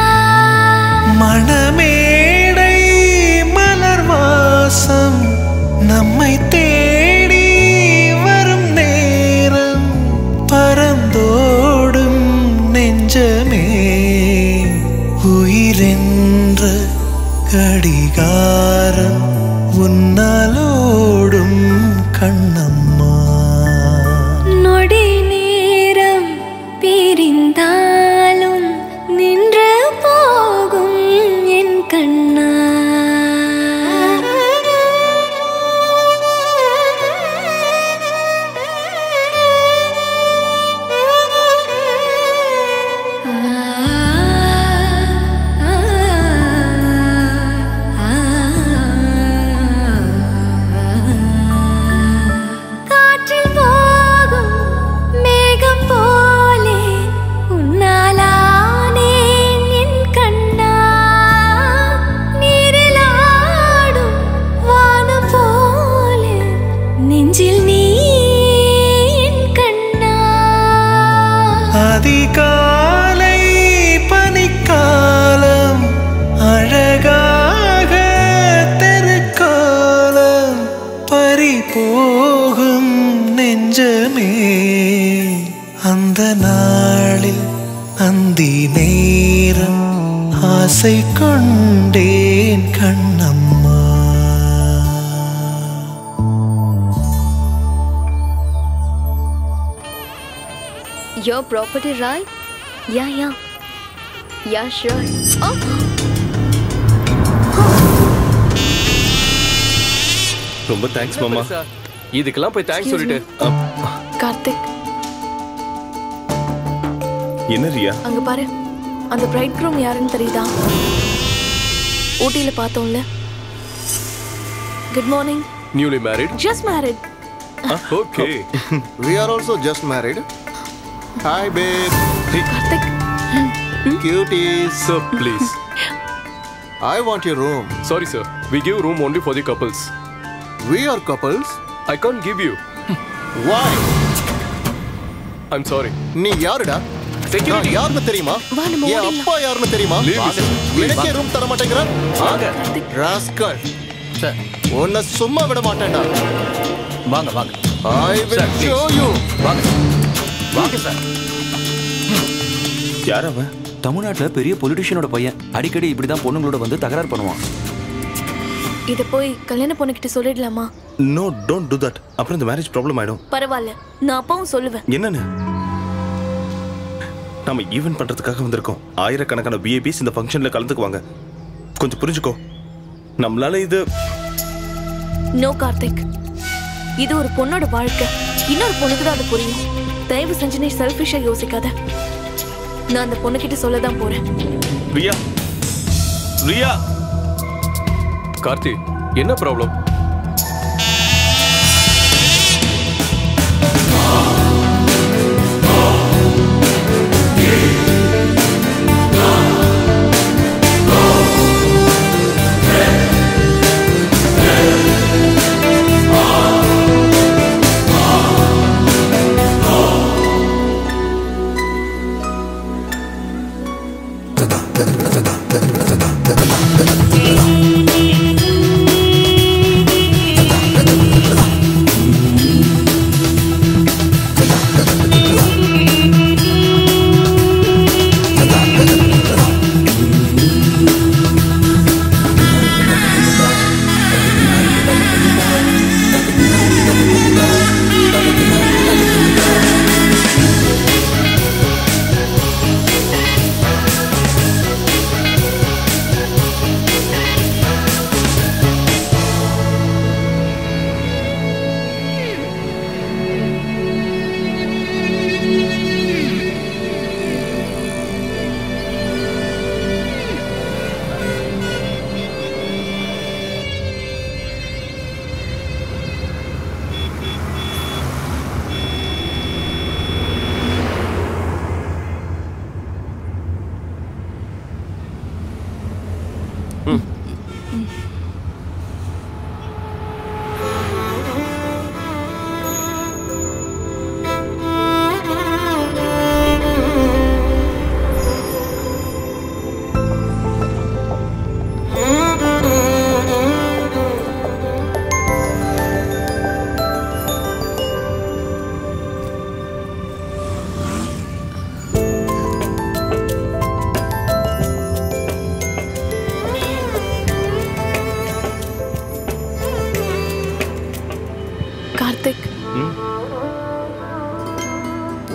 மணமேடை மலர் வாசம் நம்மை தேடி வரும் நேரம், பறந்தோடும் நெஞ்சமே உயிரென்ற கடிகாரம் உன்னாலோடும் கண்ணம்மா. நொடி நேரம் பிரிந்தாலும் நின்று போகும் என் கண்ணா. காற்றில் போகும் மேகம் போலே உன்னாலானேன் என் கண்ணா. நீரில் ஆடும் வானம் போலே நெஞ்சில் நீ என் கண்ணா. அதிகாலை பனிக்காலம் அழகாக தெருக்காலம் பறிபோகும் நெஞ்சமே. அந்த நாளில் அந்தி நேரம் ஆசை கொண்டேன் கண்ணம்மா. Your property, right? Yeah, yeah. Yeah, sure. Oh! ரொம்ப தேங்க்ஸ் மாமா. இதுக்கெல்லாம் போய் தேங்க்ஸ் சொல்லிட்டு. கார்த்திக், என்ன ரியா? அங்க பாரு. அந்த பிரைட் க்ரூம் யாருன்னு தெரியுதா? ஊட்டியில பார்த்தோம்ல. Good morning. Newly married? Just married. Okay. We are also just married. Hi babe. Karthik. Cuties. Sir, please. I want your room. Sorry sir, we give room only for the couples. We are couples. I can't give you. Why? I'm sorry. நீ யாருடா? Security. யாருன்னு தெரியுமா? என் அப்பா யாருன்னு தெரியுமா? எனக்கே room தர மாட்டேங்கிற? ராஸ்கல். உன்னை சும்மா விட மாட்டேன்டா. வாங்க வாங்க. I will show you. வாங்க வாங்க சார். யார் அவன்? தமிழ்நாட்டில் பெரிய பொலிட்டிஷியனோட பையன். அடிக்கடி இப்படிதான் பொண்ணுங்களோட வந்து தகராறு பண்ணுவான். இத போய் கல்யாண பொண்ணுகிட்ட சொல்லிடலாமா? No, don't do that. அப்புறம் இந்த மேரேஜ் ப்ராப்ளம் ஆயிடும். பரவாயில்ல, நான் அப்பவும் சொல்லுவேன். என்னன்னு? நாம ஈவென்ட் பண்றதுக்காக வந்திருக்கோம். ஆயிரக்கணக்கான விஐபிஸ் இந்த ஃபங்க்ஷன்ல கலந்துக்குவாங்க. கொஞ்சம் புரிஞ்சுக்கோ. நம்மளால இது நோ கார்த்திக், இது ஒரு பொண்ணோட வாழ்க்கை. இன்னொரு பொண்ணுக்கு தான் அது புரியும். தயவு செஞ்சு நீ செல்ஃபிஷா யோசிக்காத. நான் அந்த பொண்ணுகிட்ட சொல்லதான் போறேன். ரியா, ரியா. கார்த்தி, என்ன ப்ராப்ளம்?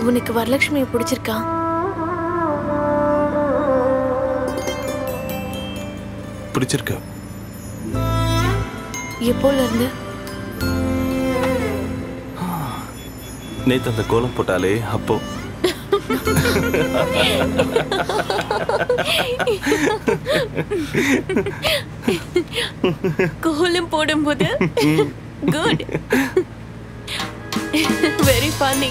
உனக்கு வரலட்சுமியை பிடிச்சிருக்கா? பிடிச்சிருக்கு. எப்போல இருந்து? நேத்து அந்த கோலம் போட்டாலே அப்போ. கோலம் போடும்போது குட், வெரி ஃபன்னி.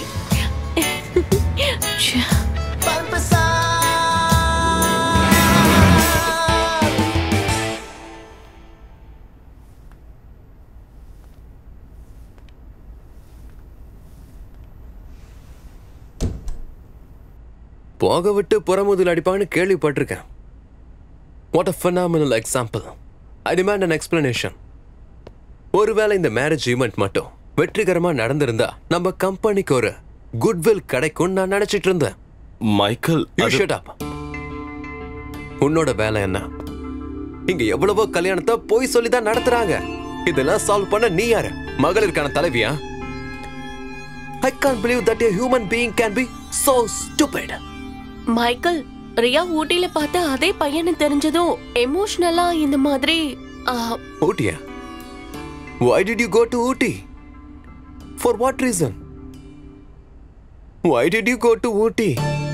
போக விட்டு புறமுதல் அடிப்பான்னு கேள்விப்பட்டிருக்கேன். What a phenomenal example. I demand an explanation. ஒருவேளை இந்த மேரேஜ் ஈவெண்ட் மட்டும் வெற்றிகரமா நடந்திருந்தா நம்ம கம்பெனிக்கு ஒரு குட்வில் கிடைக்கும் நான் நினைச்சிட்டு இருந்தேன். Michael, you shut up. உன்னோட வேலை என்ன? இங்க எவ்வளவோ கல்யாணத்தை போய் சொல்லிதான் நடத்துறாங்க. இதெல்லாம் சால்வ் பண்ண நீ யாரு? மகளிருக்கான தலைவியா? I can't believe that a human being can be so stupid. Michael, Riya ஊட்டில பார்த்த அதே பையனை தெரிஞ்சதும் எமோஷனலா இந்த மாதிரி. ஊட்டியா? Why did you go to Ooty? For what reason? Why did you go to Ooty?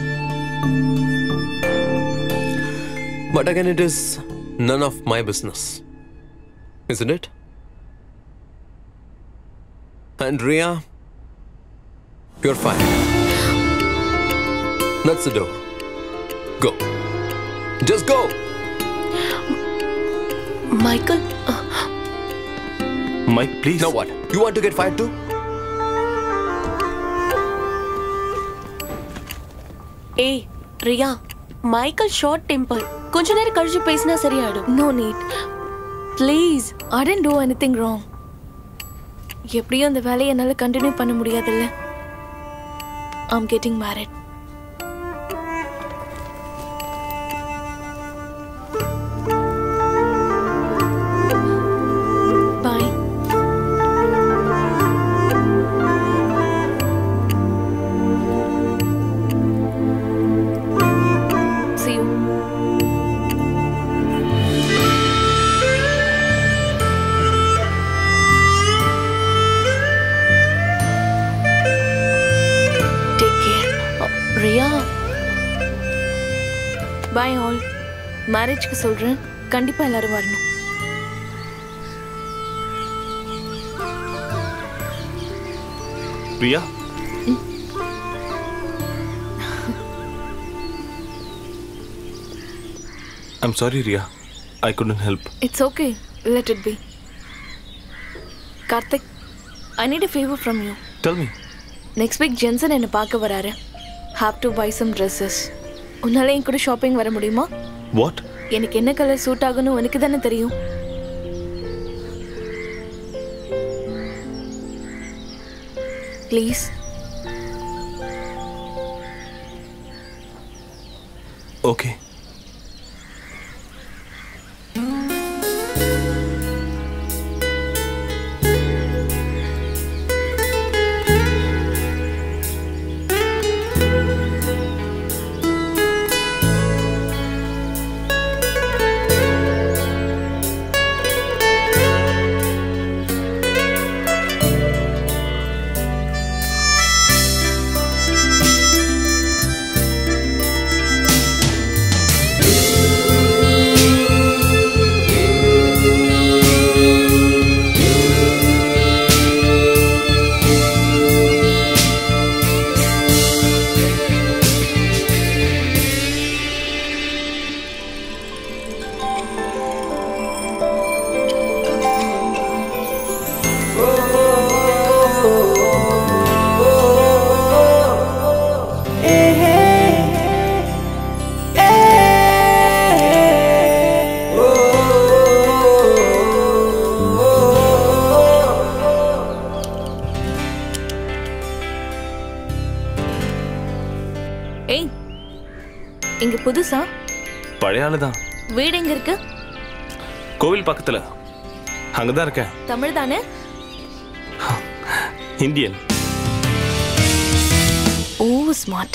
But again, it is none of my business, isn't it? And Ria, you're fine. That's the door. Go. Just go. Michael. Uh, Mike, please. Now what? You want to get fired too? Hey, Ria. Michael short temper. கொஞ்ச நேரம் கழிச்சு பேசினா சரியாயிடும். No need. Please. I didn't do anything wrong. எப்படியும் அந்த வேலையை என்னால continue பண்ண முடியாதுல்ல. I'm getting married. Bye all. மேரேஜ்க்கு சொல்றேன், கண்டிப்பா எல்லாரும் வரணும். Priya, I'm sorry Ria. I couldn't help. It's okay. Let it be. Karthik, I need a favor from you. Tell me. Next week Jensen என்ன பார்க்க வராரு. Have to buy some dresses. உன்னால என் கூட ஷாப்பிங் வர முடியுமா? What? எனக்கு என்ன கலர் சூட் ஆகும்னு உனக்கு தானே தெரியும். Please. Okay. இங்க புதுசா? பழைய ஆளுதான். வீடு எங்க இருக்கு? கோவில் பக்கத்துல. அங்கதான் இருக்கேன். தமிழ் தானே? இந்தியன். ஓ ஸ்மார்ட்.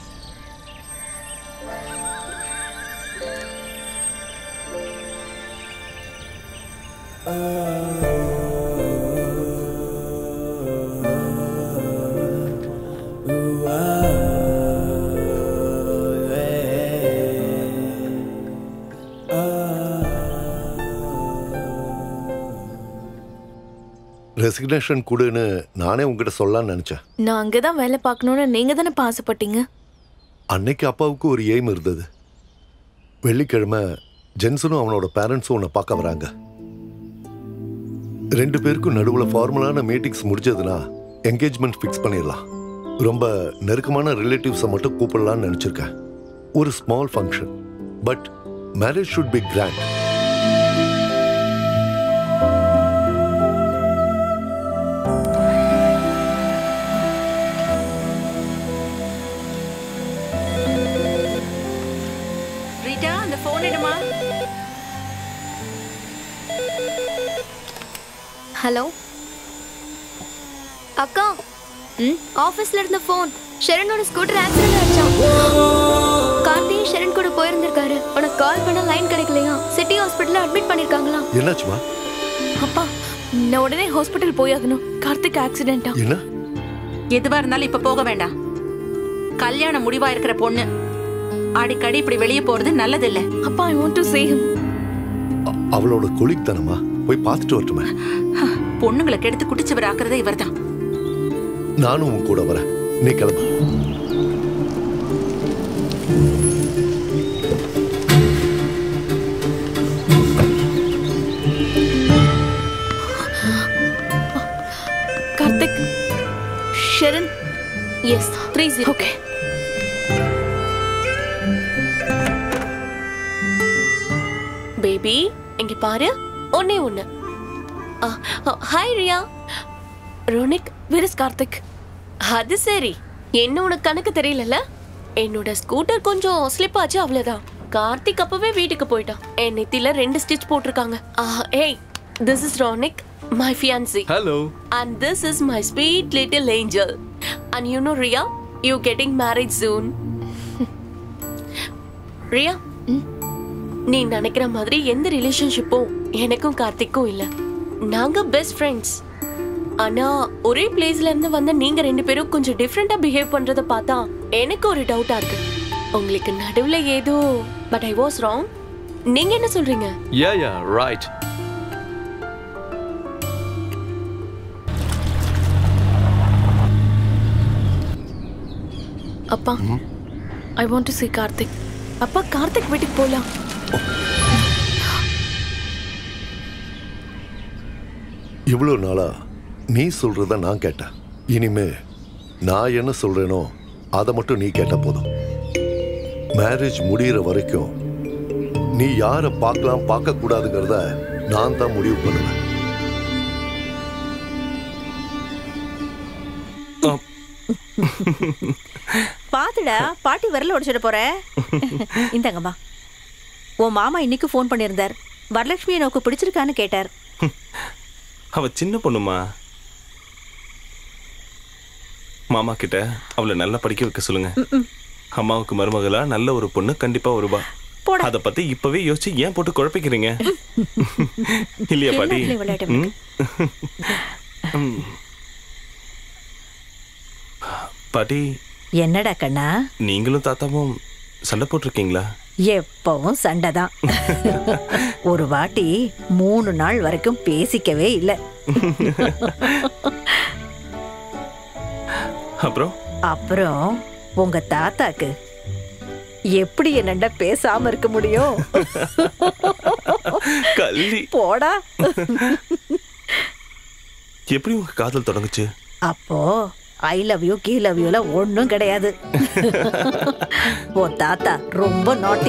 ரெசிக்னேஷன் கொடுன்னு நானே உங்ககிட்ட சொல்லலாம்னு நினைச்சேன். நான் அங்கதான் வேலை பார்க்கணும்னு நீங்க தானே ஆசைப்பட்டீங்க. அன்னைக்கு அப்பாவுக்கு ஒரு எய்ம் இருந்தது. வெள்ளிக்கிழமை ஜென்சனும் அவனோட பேரண்ட்ஸும் உன்னை பார்க்க வராங்க. ரெண்டு பேருக்கும் நடுவில் ஃபார்மலான மீட்டிங்ஸ் முடிஞ்சதுன்னா என்கேஜ்மெண்ட் ஃபிக்ஸ் பண்ணிடலாம். ரொம்ப நெருக்கமான ரிலேட்டிவ்ஸை மட்டும் கூப்பிடலான்னு நினச்சிருக்கேன். ஒரு small function, but marriage should be grand. Hello அக்கா, ம் ஆஃபீஸ்ல இருந்த ஃபோன். ஷரனோட ஸ்கூட்டர் ஆக்சிடென்ட் ஆயிடுச்சாம். கார்த்தி ஷரன் கூட போயிருந்திருக்காரு. உனக்கு கால் பண்ண லைன் கிடைக்கலையா? சிட்டி ஹாஸ்பிட்டல்ல அட்மிட் பண்ணிருக்காங்களா? என்னாச்சுமா? அப்பா, நான் உடனே ஹாஸ்பிட்டல் போயாகணும். கார்த்திக் ஆக்சிடென்ட்டா? என்ன? எதுவா இருந்தாலும் இப்ப போக வேண்டாம். கல்யாணம் முடிவா இருக்கிற பொண்ணு அடிக்கடி இப்படி வெளியே போறது நல்லது இல்ல. அப்பா, I want to see him. அவளோட கொலிக் தானமா, போய் பார்த்துட்டு வரட்டுமே. பொண்ணுங்களை கெடுத்து குடிச்சவர் ஆக்குறதே இவர்தான். நானும் உன் கூட வரேன், நீ கிளம்பு. Karthik, Sharan, S three zero. Okay. Baby, இங்க பாரு, ஒன்னே ஒண்ணு. Hi Riya. Ronik, where is Karthik? அது சரி, என்ன உனக்கு கணக்கு தெரியல. என்னோட ஸ்கூட்டர் கொஞ்சம் ஸ்லிப் ஆச்சு, அவ்வளவுதான். கார்த்திக் அப்பவே வீட்டுக்கு போயிட்டான். என் நெத்தில ரெண்டு ஸ்டிச் போட்டிருக்காங்க. ஏய், this is Ronik, my fiancé. Hello. And this is my sweet little angel. And you know Ria, you getting married soon. Riya, நீ நினைக்கிற மாதிரி எந்த ரிலேஷன்ஷிப்பும் எனக்கும் கார்த்திக்கும் இல்ல. நாங்க பெஸ்ட் ஃப்ரெண்ட்ஸ். ஆனா ஒரே பிளேஸ்ல இருந்து வந்த நீங்க ரெண்டு பேரும் கொஞ்சம் டிஃபரெண்டா பிஹேவ் பண்றத பார்த்தா எனக்கு ஒரு டவுட்டா இருக்கு. உங்களுக்கு நடுவுல ஏதோ, பட் ஐ வாஸ் ராங். நீங்க என்ன சொல்றீங்க? Yeah yeah right. அப்பா, I want to see Karthik. அப்பா, கார்த்திக் வீட்டுக்கு போலாம். இவ்வளோ நாளா நீ சொல்றத நான் கேட்டேன். இனிமே நான் என்ன சொல்றேனோ அதை மட்டும் நீ கேட்ட போதும். மேரேஜ் முடிகிற வரைக்கும் நீ யாரை பார்க்கலாம் பார்க்க கூடாதுங்கிறத நான் தான் முடிவு பண்ணுவேன். பாத்துடா, பாட்டி வரல உடைச்சிட போற. இந்தாங்கம்மா. உன் மாமா இன்னைக்கு ஃபோன் பண்ணியிருந்தார். வரலட்சுமியை நோக்கு பிடிச்சிருக்கான்னு கேட்டார். அவ சின்ன பொண்ணுமா, மாமா கிட்ட அவளை நல்லா படிக்க வைக்க சொல்லுங்க. அம்மாவுக்கு மருமகளா நல்ல ஒரு பொண்ணு கண்டிப்பா வருவா. அத பத்தி இப்பவே யோசிச்சு ஏன் போட்டு குழப்பிக்கிறீங்க? இல்லையா பாட்டி? பாட்டி, என்னடா கண்ணா, நீங்களும் தாத்தாவும் சண்டை போட்டிருக்கீங்களா? எப்பவும் சண்டைதான். ஒரு வாட்டி மூணு நாள் வரைக்கும் பேசிக்கவே இல்ல. அப்புறம் அப்புறம் உங்க தாத்தாக்கு எப்படி என்னண்ட பேசாம இருக்க முடியும்? கள்ளி போடா. எப்படி உங்க காதல் தொடங்குச்சு? அப்போ ஐ லவ் யூ கீ லவ் யூல ஒன்னும் கிடையாது. ஓ தாத்தா ரொம்ப நாட்டி.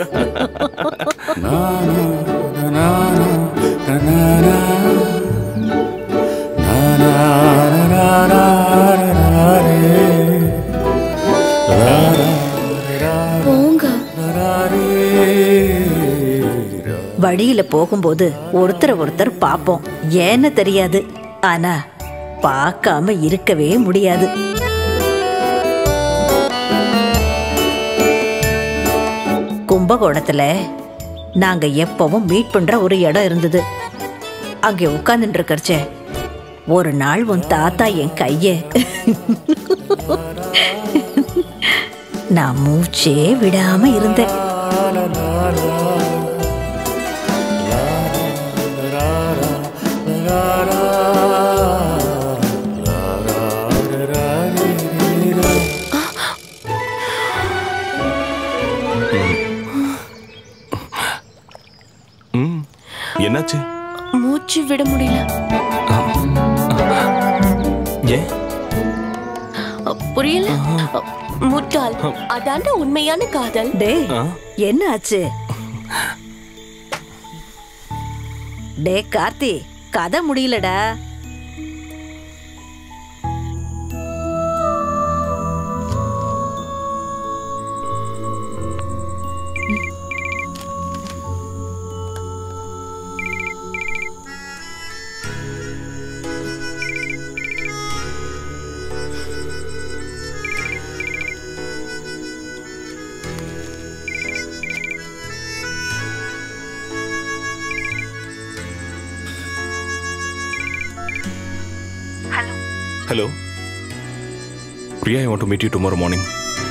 வழியில போகும்போது ஒருத்தரை ஒருத்தர் பாப்போம், ஏன்னு தெரியாது. ஆனா பார்க்காம இருக்கவே முடியாது. கும்பகோணத்துல நாங்க எப்பவும் மீட் பண்ற ஒரு இடம் இருந்தது. அங்கே உட்கார்ந்துட்டு இருக்கறச்ச ஒரு நாள் உன் தாத்தா என் கைய நான் மூச்சே விடாம இருந்தேன். என்னாச்சு? மூச்சு விட முடியல. ஏன்? புரியல. முட்டாள், அதாண்ட உண்மையான காதல். டேய், என்ன ஆச்சு? டே கார்த்தி, கதை முடியலடா. Hello. Priya, I want to meet you tomorrow morning.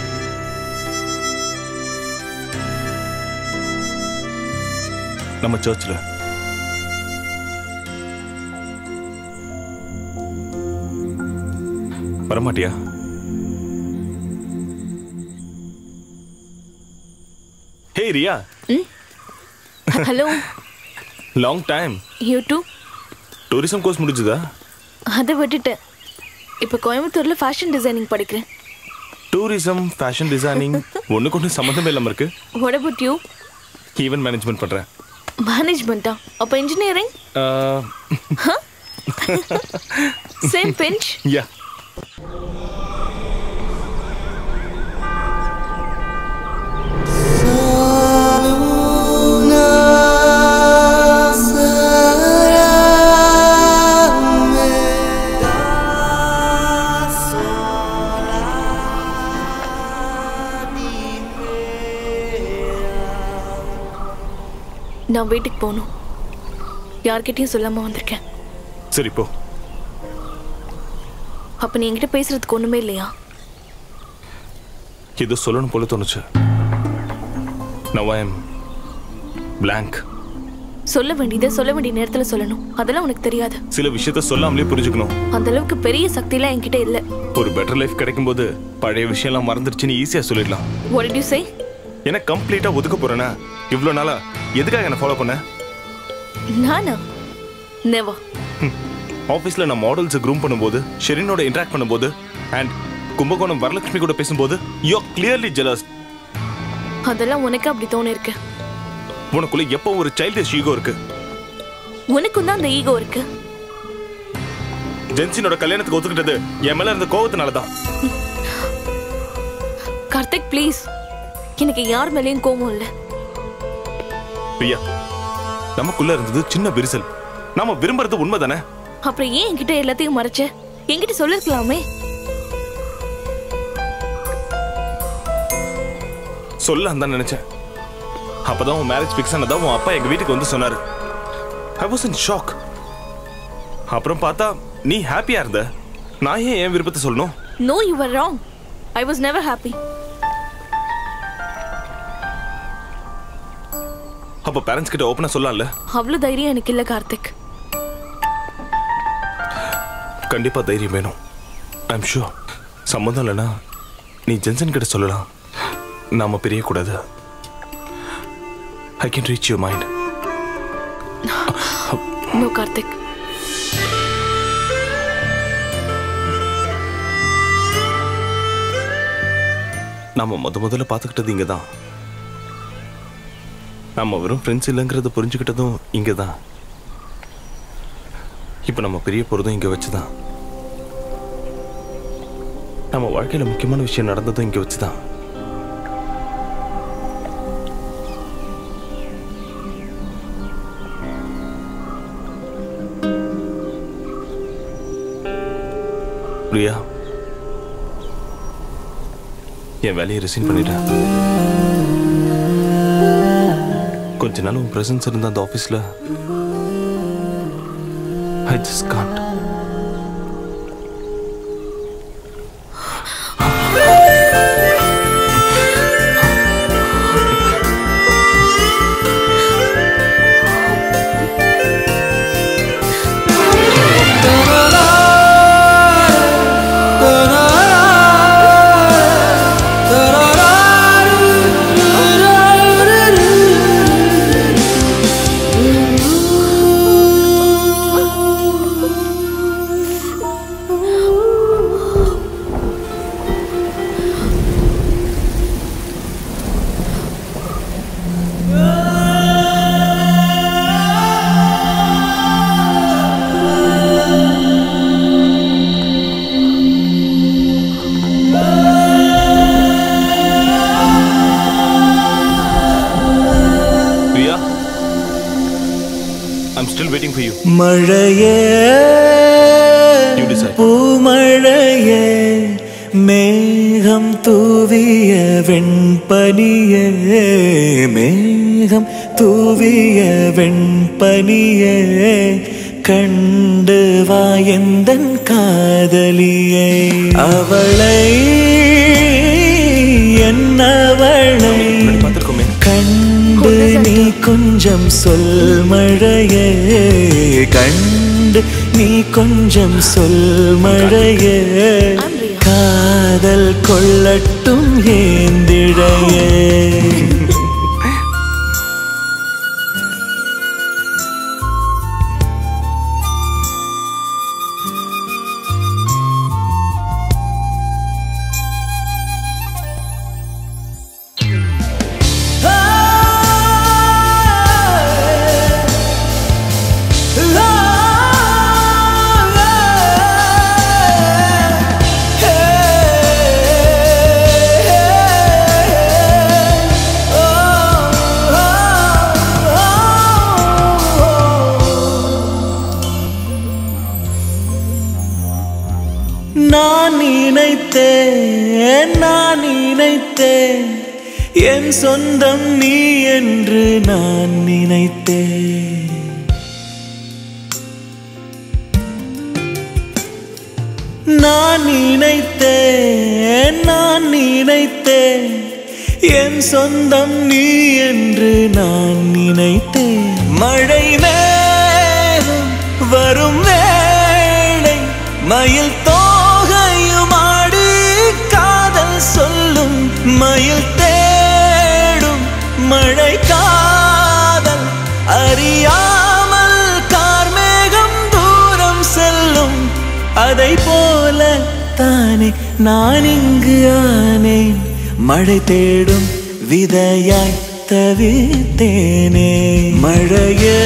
நம்ம சர்ச்சில். வரமாட்டியா? Hey Riya. Hello. Long time. You too. Tourism course முடிஞ்சதா? அதை விட்டுட்டேன். இப்போ கோயம்புத்தூர்ல ஃபேஷன் டிசைனிங் படிக்கிறேன். டூரிசம், ஃபேஷன் டிசைனிங் ஒண்ணுக்கு ஒன்று சம்மந்தமே இல்லாம இருக்கு. What about you? Event management பண்றேன். மேனேஜ்மெண்டா? அப்ப இன்ஜினியரிங்? Same bench? யா. நான் வீட்டுக்கு போகணும். யார்கிட்டயும் சொல்லாம வந்திருக்கேன். சரி போ. அப்ப நீ என்கிட்ட பேசுறதுக்கு ஒண்ணுமே இல்லையா? இது சொல்லணும் போல தோணுச்சு. Now I am blank. சொல்ல வேண்டியதை சொல்ல வேண்டிய நேரத்துல சொல்லணும். அதெல்லாம் உனக்கு தெரியாது. சில விஷயத்த சொல்லாமலே புரிஞ்சுக்கணும். அந்த அளவுக்கு பெரிய சக்திலாம் என்கிட்ட இல்ல. ஒரு பெட்டர் லைஃப் கிடைக்கும் போது பழைய விஷயம் எல்லாம் மறந்துடுச்சுன்னு ஈஸியா சொல்லிடலாம். What did you say? என்ன கம்ப்ளீட்டா ஒதுக்க போறேனா? இவ்வளவு நாளா எதுக்காக என்ன ஃபாலோ பண்ண? நானா? நெவர். ஆபீஸ்ல நான் மாடல்ஸ் க்ரூம் பண்ணும்போது, ஷெரினோட இன்டராக்ட் பண்ணும்போது அண்ட் கும்பகோணம் வரலட்சுமி கூட பேசும்போது யூ ஆர் கிளியர்லி ஜெலஸ். அதெல்லாம் உனக்கு அப்படி தோணி இருக்கு. உனக்குள்ள எப்போ ஒரு சைல்டிஷ் ஈகோ இருக்கு. உனக்கும் தான் அந்த ஈகோ இருக்கு. ஜென்சினோட கல்யாணத்துக்கு ஒத்துக்கிட்டது என் மேல இருந்த கோவத்தினால தான். கார்த்திக் ப்ளீஸ், எனக்கு யார் மேலேயும் கோவம் இல்லை. பிரியா, நமக்குள்ள இருந்தது சின்ன விரிசல். நாம விரும்புறது உண்மைதானே? அப்புறம் ஏன் என்கிட்ட எல்லாத்தையும் மறைச்ச? என்கிட்ட சொல்லிருக்கலாமே. சொல்லலாம் தான் நினைச்சேன். அப்பதான் உன் மேரேஜ் ஃபிக்ஸ் ஆனதா உன் அப்பா எங்க வீட்டுக்கு வந்து சொன்னாரு. I was in shock. அப்புறம் பார்த்தா நீ ஹாப்பியா இருந்த. நான் ஏன் என் விருப்பத்தை சொல்லணும்? No, you were wrong. I was never happy. அப்ப பேரண்ட்ஸ் கிட்ட ஓபனா சொல்லலாம்ல? அவ்வளவு தைரியம் எனக்கு இல்ல கார்த்திக். கண்டிப்பா தைரியம் வேணும். I am sure. சம்மந்தம் இல்லைனா நீ ஜென்சன் கிட்ட சொல்லலாம். நாம பிரிய கூடாது. I can reach your mind. No Karthik. நாம முத முதல்ல பார்த்துக்கிட்டது இங்க தான். நம்ம வெறும் ஃப்ரெண்ட்ஸ் இல்லைங்கிறத புரிஞ்சுக்கிட்டதும் இங்கே தான். இப்போ நம்ம பெரிய போகிறதும் இங்கே வச்சு தான். நம்ம வாழ்க்கையில் முக்கியமான விஷயம் நடந்ததும் இங்கே வச்சு தான். பிரியா, என் வேலையை ரிசைன் பண்ணிட்டேன். கொஞ்ச நாள் உன் பிரசன்ஸ் இருந்த அந்த ஆஃபீஸில் ஐ ஜஸ்ட் காண்ட். மழையே பூமழையே மேகம் தூவிய வெண்பனியே மேகம் தூவிய வெண்பனியே கண்டு வாயந்தன் காதலியை அவளை என்னவளை கண்டு நீ கொஞ்சம் சொல் மழையே கண்டு நீ கொஞ்சம் சொல் மழையே காதல் கொள்ளட்டும் ஏந்திழையே. நான் நினைத்தேன் நான் நினைத்தேன் என் சொந்தம் நீ என்று நான் நினைத்தேன். நான் நினைத்தேன் நான் நினைத்தேன் என் சொந்தம் நீ என்று நான் நினைத்தேன். மழை மேகம் வரும் வேளை மயில் தோகையுமாடி காதல் சொல்லும் மயில் தேடும் மழை காதல் அறியாமல் கார்மேகம் தூரம் செல்லும். அதை போல தானே நான் இங்கு ஆனேன் மழை தேடும் விதையாய் தவித்தேனே. மழையே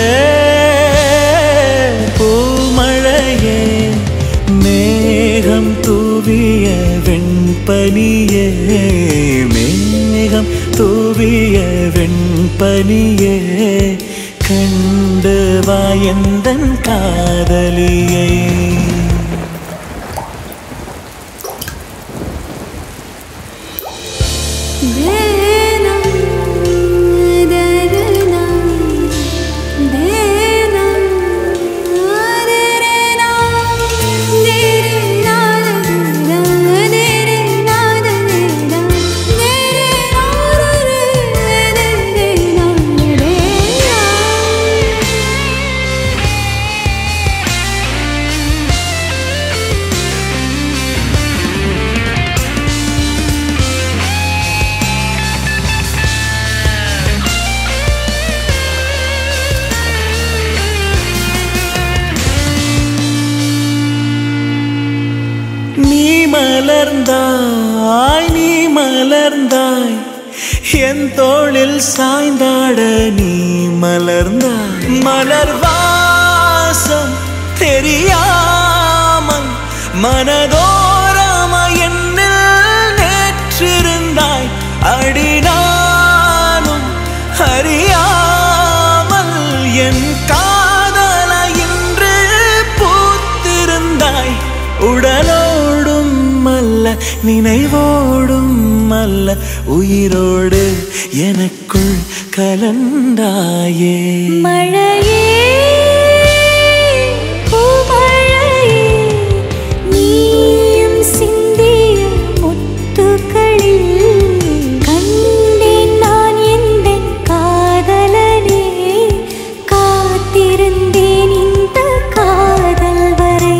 பூமழையே மேகம் தூவிய வெண்பனியே மேகம் தூவிய வெண்பனியே கண்டு வாயந்தன் காதலியை. மலர்ந்தாய் நீ மலர்ந்தாய் என் தோளில் சாய்ந்தாட நீ மலர்ந்தாய். மலர் வாசம் தெரியாமல் மனதோரம என்னில் நேற்றிருந்தாய். அடினாலும் அறியாமல் என் காதல இன்று பூத்திருந்தாய். உடலோடும் அல்ல நினைவோடும் மட்டுமல்ல உயிரோடு எனக்குள் கலந்தாயே மழையே பூமழையே நீயும் சிந்திய முத்துக்களில் கண்டேன் நான் எந்தன் காதலனே காத்திருந்தேன் இந்த காதல் வரை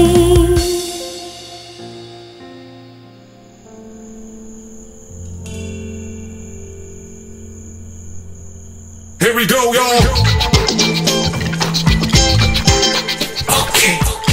Here we go, y'all. Okay.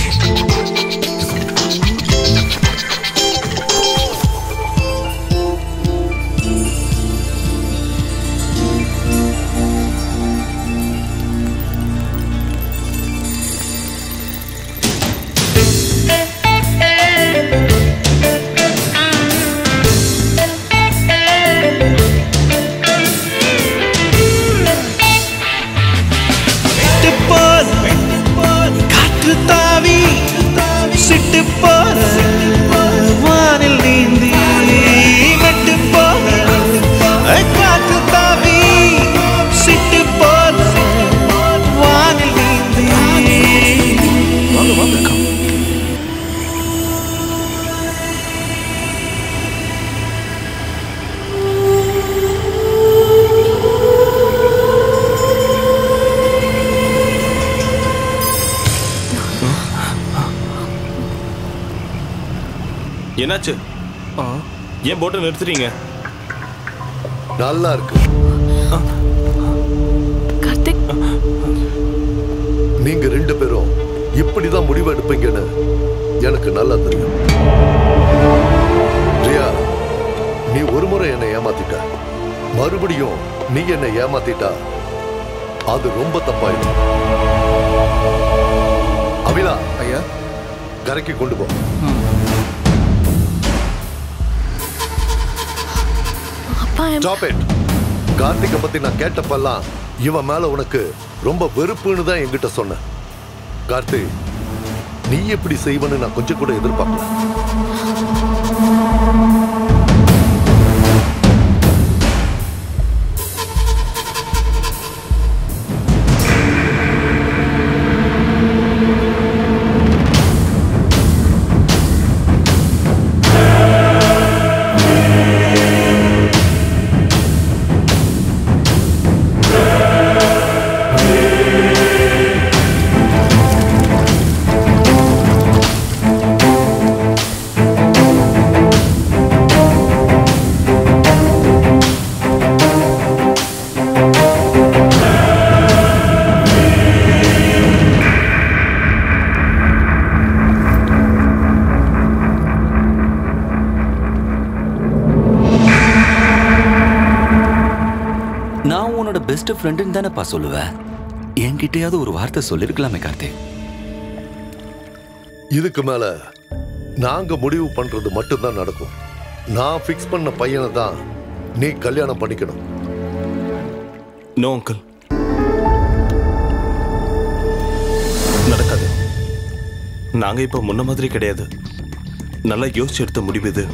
தாவி சிட்டு போற வானில் நீந்தி மெட்டு போற காற்று தாவி சிட்டு போற வானில் நீந்தி வாங்க வாங்க என்னாச்சு? ஏன் போட்டை நிறுத்துறீங்க? நல்லா இருக்கு. கார்த்திக், நீங்க ரெண்டு பேரும் இப்படிதான் முடிவு எடுப்பீங்கன்னு எனக்கு நல்லா தெரியும். ரியா, நீ ஒரு முறை என்னை ஏமாத்திட்ட, மறுபடியும் நீ என்னை ஏமாத்திட்டா அது ரொம்ப தப்பாயிடும். அபிலா, ஐயா, கரைக்கு கொண்டு போ. Stop it. கார்த்திகை பத்தி நான் கேட்டப்பெல்லாம் இவன் மேல உனக்கு ரொம்ப வெறுப்புன்னு தான் என்கிட்ட சொன்ன. கார்த்தி, நீ எப்படி செய்வன்னு நான் கொஞ்சம் கூட எதிர்பார்க்கல. பெஸ்ட் ஃப்ரெண்டுன்னு தானேப்பா சொல்லுவேன். என்கிட்டயாவது ஒரு வார்த்தை சொல்லிருக்கலாமே கார்த்திக். இதுக்கு மேல நாங்க முடிவு பண்றது மட்டும்தான் நடக்கும். நான் ஃபிக்ஸ் பண்ண பையனை தான் நீ கல்யாணம் பண்ணிக்கணும். நோ அங்கிள், நடக்காது. நாங்க இப்ப முன்ன மாதிரி கிடையாது. நல்லா யோசிச்சு எடுத்த முடிவு இது.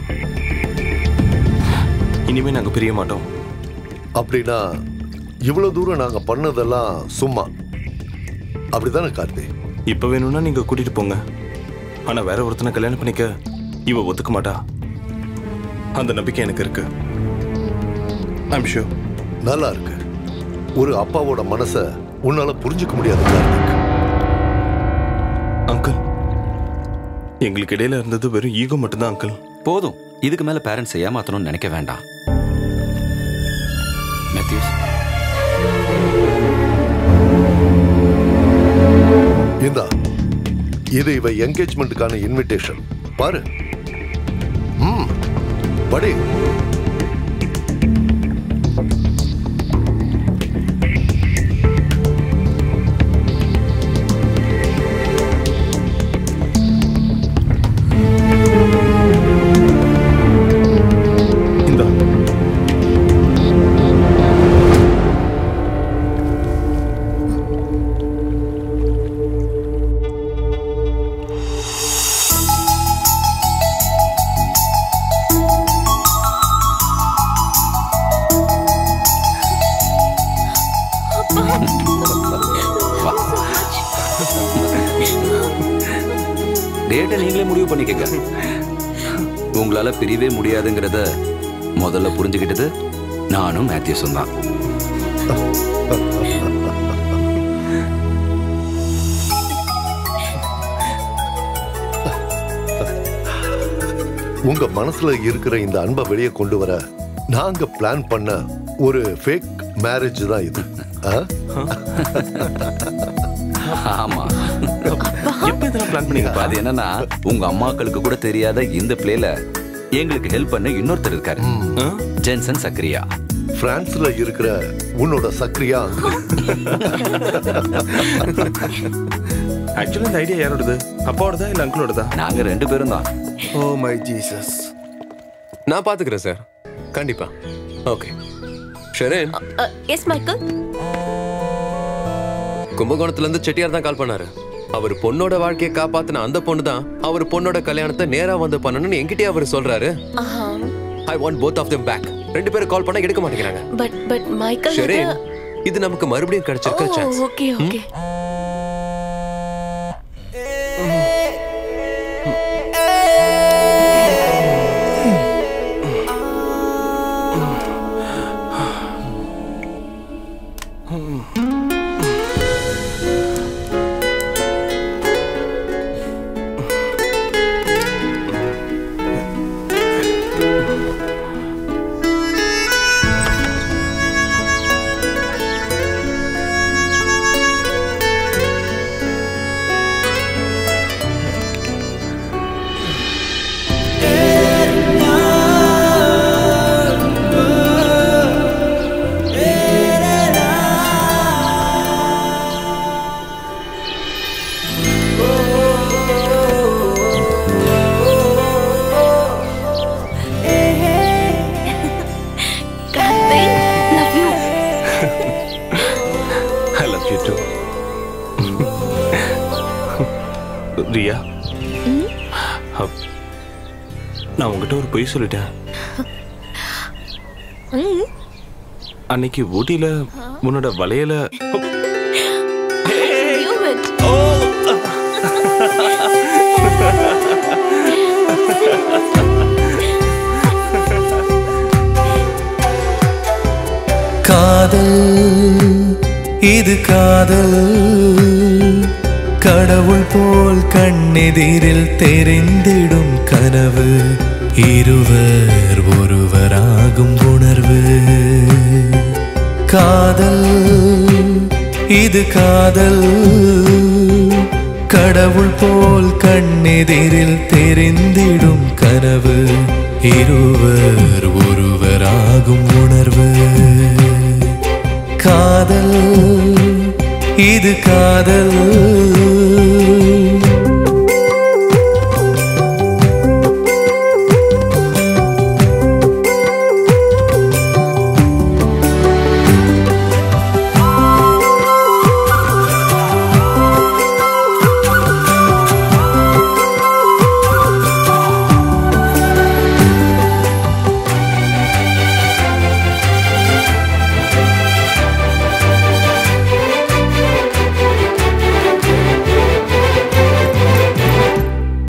இனிமே நாங்க பிரிய மாட்டோம். அப்படின்னா இவ்வளவு தூரம் நாங்க பண்ணதெல்லாம் சும்மா, அப்படிதானே கார்த்தி? இப்ப வேணும்னா நீங்க கூட்டிட்டு போங்க. ஆனா வேற ஒருத்தனை கல்யாணம் பண்ணிக்க இவ ஒத்துக்க மாட்டா. அந்த நம்பிக்கை எனக்கு இருக்கு. I'm sure. நல்லா இருக்கு. ஒரு அப்பாவோட மனசை உன்னால புரிஞ்சுக்க முடியாது கார்த்திக். அங்கிள், எங்களுக்கு இடையில இருந்தது வெறும் ஈகோ மட்டும்தான் அங்கிள். போதும். இதுக்கு மேல பேரண்ட்ஸ் ஏமாத்தணும்னு நினைக்க வேண்டாம். மேத்யூஸ், இந்தா, இது இவ என்கேஜ்மெண்ட்டுக்கான இன்விடேஷன். பாரு. ம், படி. டேட்டை நீங்களே முடிவு பண்ணிக்கங்க. உங்களால பிரியவே முடியாதுங்கிறத முதல்ல புரிஞ்சுக்கிட்டது நானும் மேத்யூஸும் தான். உங்க மனசுல இருக்கிற இந்த அன்பை வெளியே கொண்டு வர நாங்க பிளான் பண்ண ஒரு ஃபேக் மேரேஜ் தான் இது. ஆமா, எப்ப இதெல்லாம் பிளான் பண்ணீங்க? அது என்னன்னா, உங்க அம்மாக்களுக்கு கூட தெரியாத இந்த பிளேல எங்களுக்கு ஹெல்ப் பண்ண இன்னொருத்தர் இருக்காரு, ஜென்சன் சக்ரியா. பிரான்ஸ்ல இருக்கிற உன்னோட சக்ரியா. ஆக்சுவலி இந்த ஐடியா யாரோடது? அப்பாவோடதா இல்ல அங்கிளோடதா? நாங்க ரெண்டு பேரும் தான். Oh my Jesus. நான் பாத்துக்கிறேன் சார், கண்டிப்பா. ஓகே ஷெரின். Yes Michael. கும்பகோணத்துல இருந்து செட்டியார் தான் கால் பண்ணாரு. அவர் பொண்ணோட வாழ்க்கையை காப்பாத்தின அந்த பொண்ணு தான் அவர் பொண்ணோட கல்யாணத்தை நேரா வந்து பண்ணணும்னு என்கிட்டயே அவர் சொல்றாரு. I want both of them back. ரெண்டு பேரும் கால் பண்ணா எடுக்க மாட்டேங்கிறாங்க. பட் பட் மைக்கேல், ஷெரின், இது நமக்கு மறுபடியும் கிடைச்சிருக்கிற சான்ஸ். Okay okay. ரியா, நான் உங்ககிட்ட ஒரு பொய் சொல்லிட்டேன். அன்னைக்கு ஊட்டியில உன்னோட வளையல காதல், இது காதல், கடவுள் போல் கண்ணெதிரில் தெரிந்திடும் கனவு, இருவர் ஒருவராகும் உணர்வு. காதல், இது காதல், கடவுள் போல் கண்ணெதிரில் தெரிந்திடும் கனவு, இருவர் ஒருவராகும் உணர்வு. காதல், இது காதல்,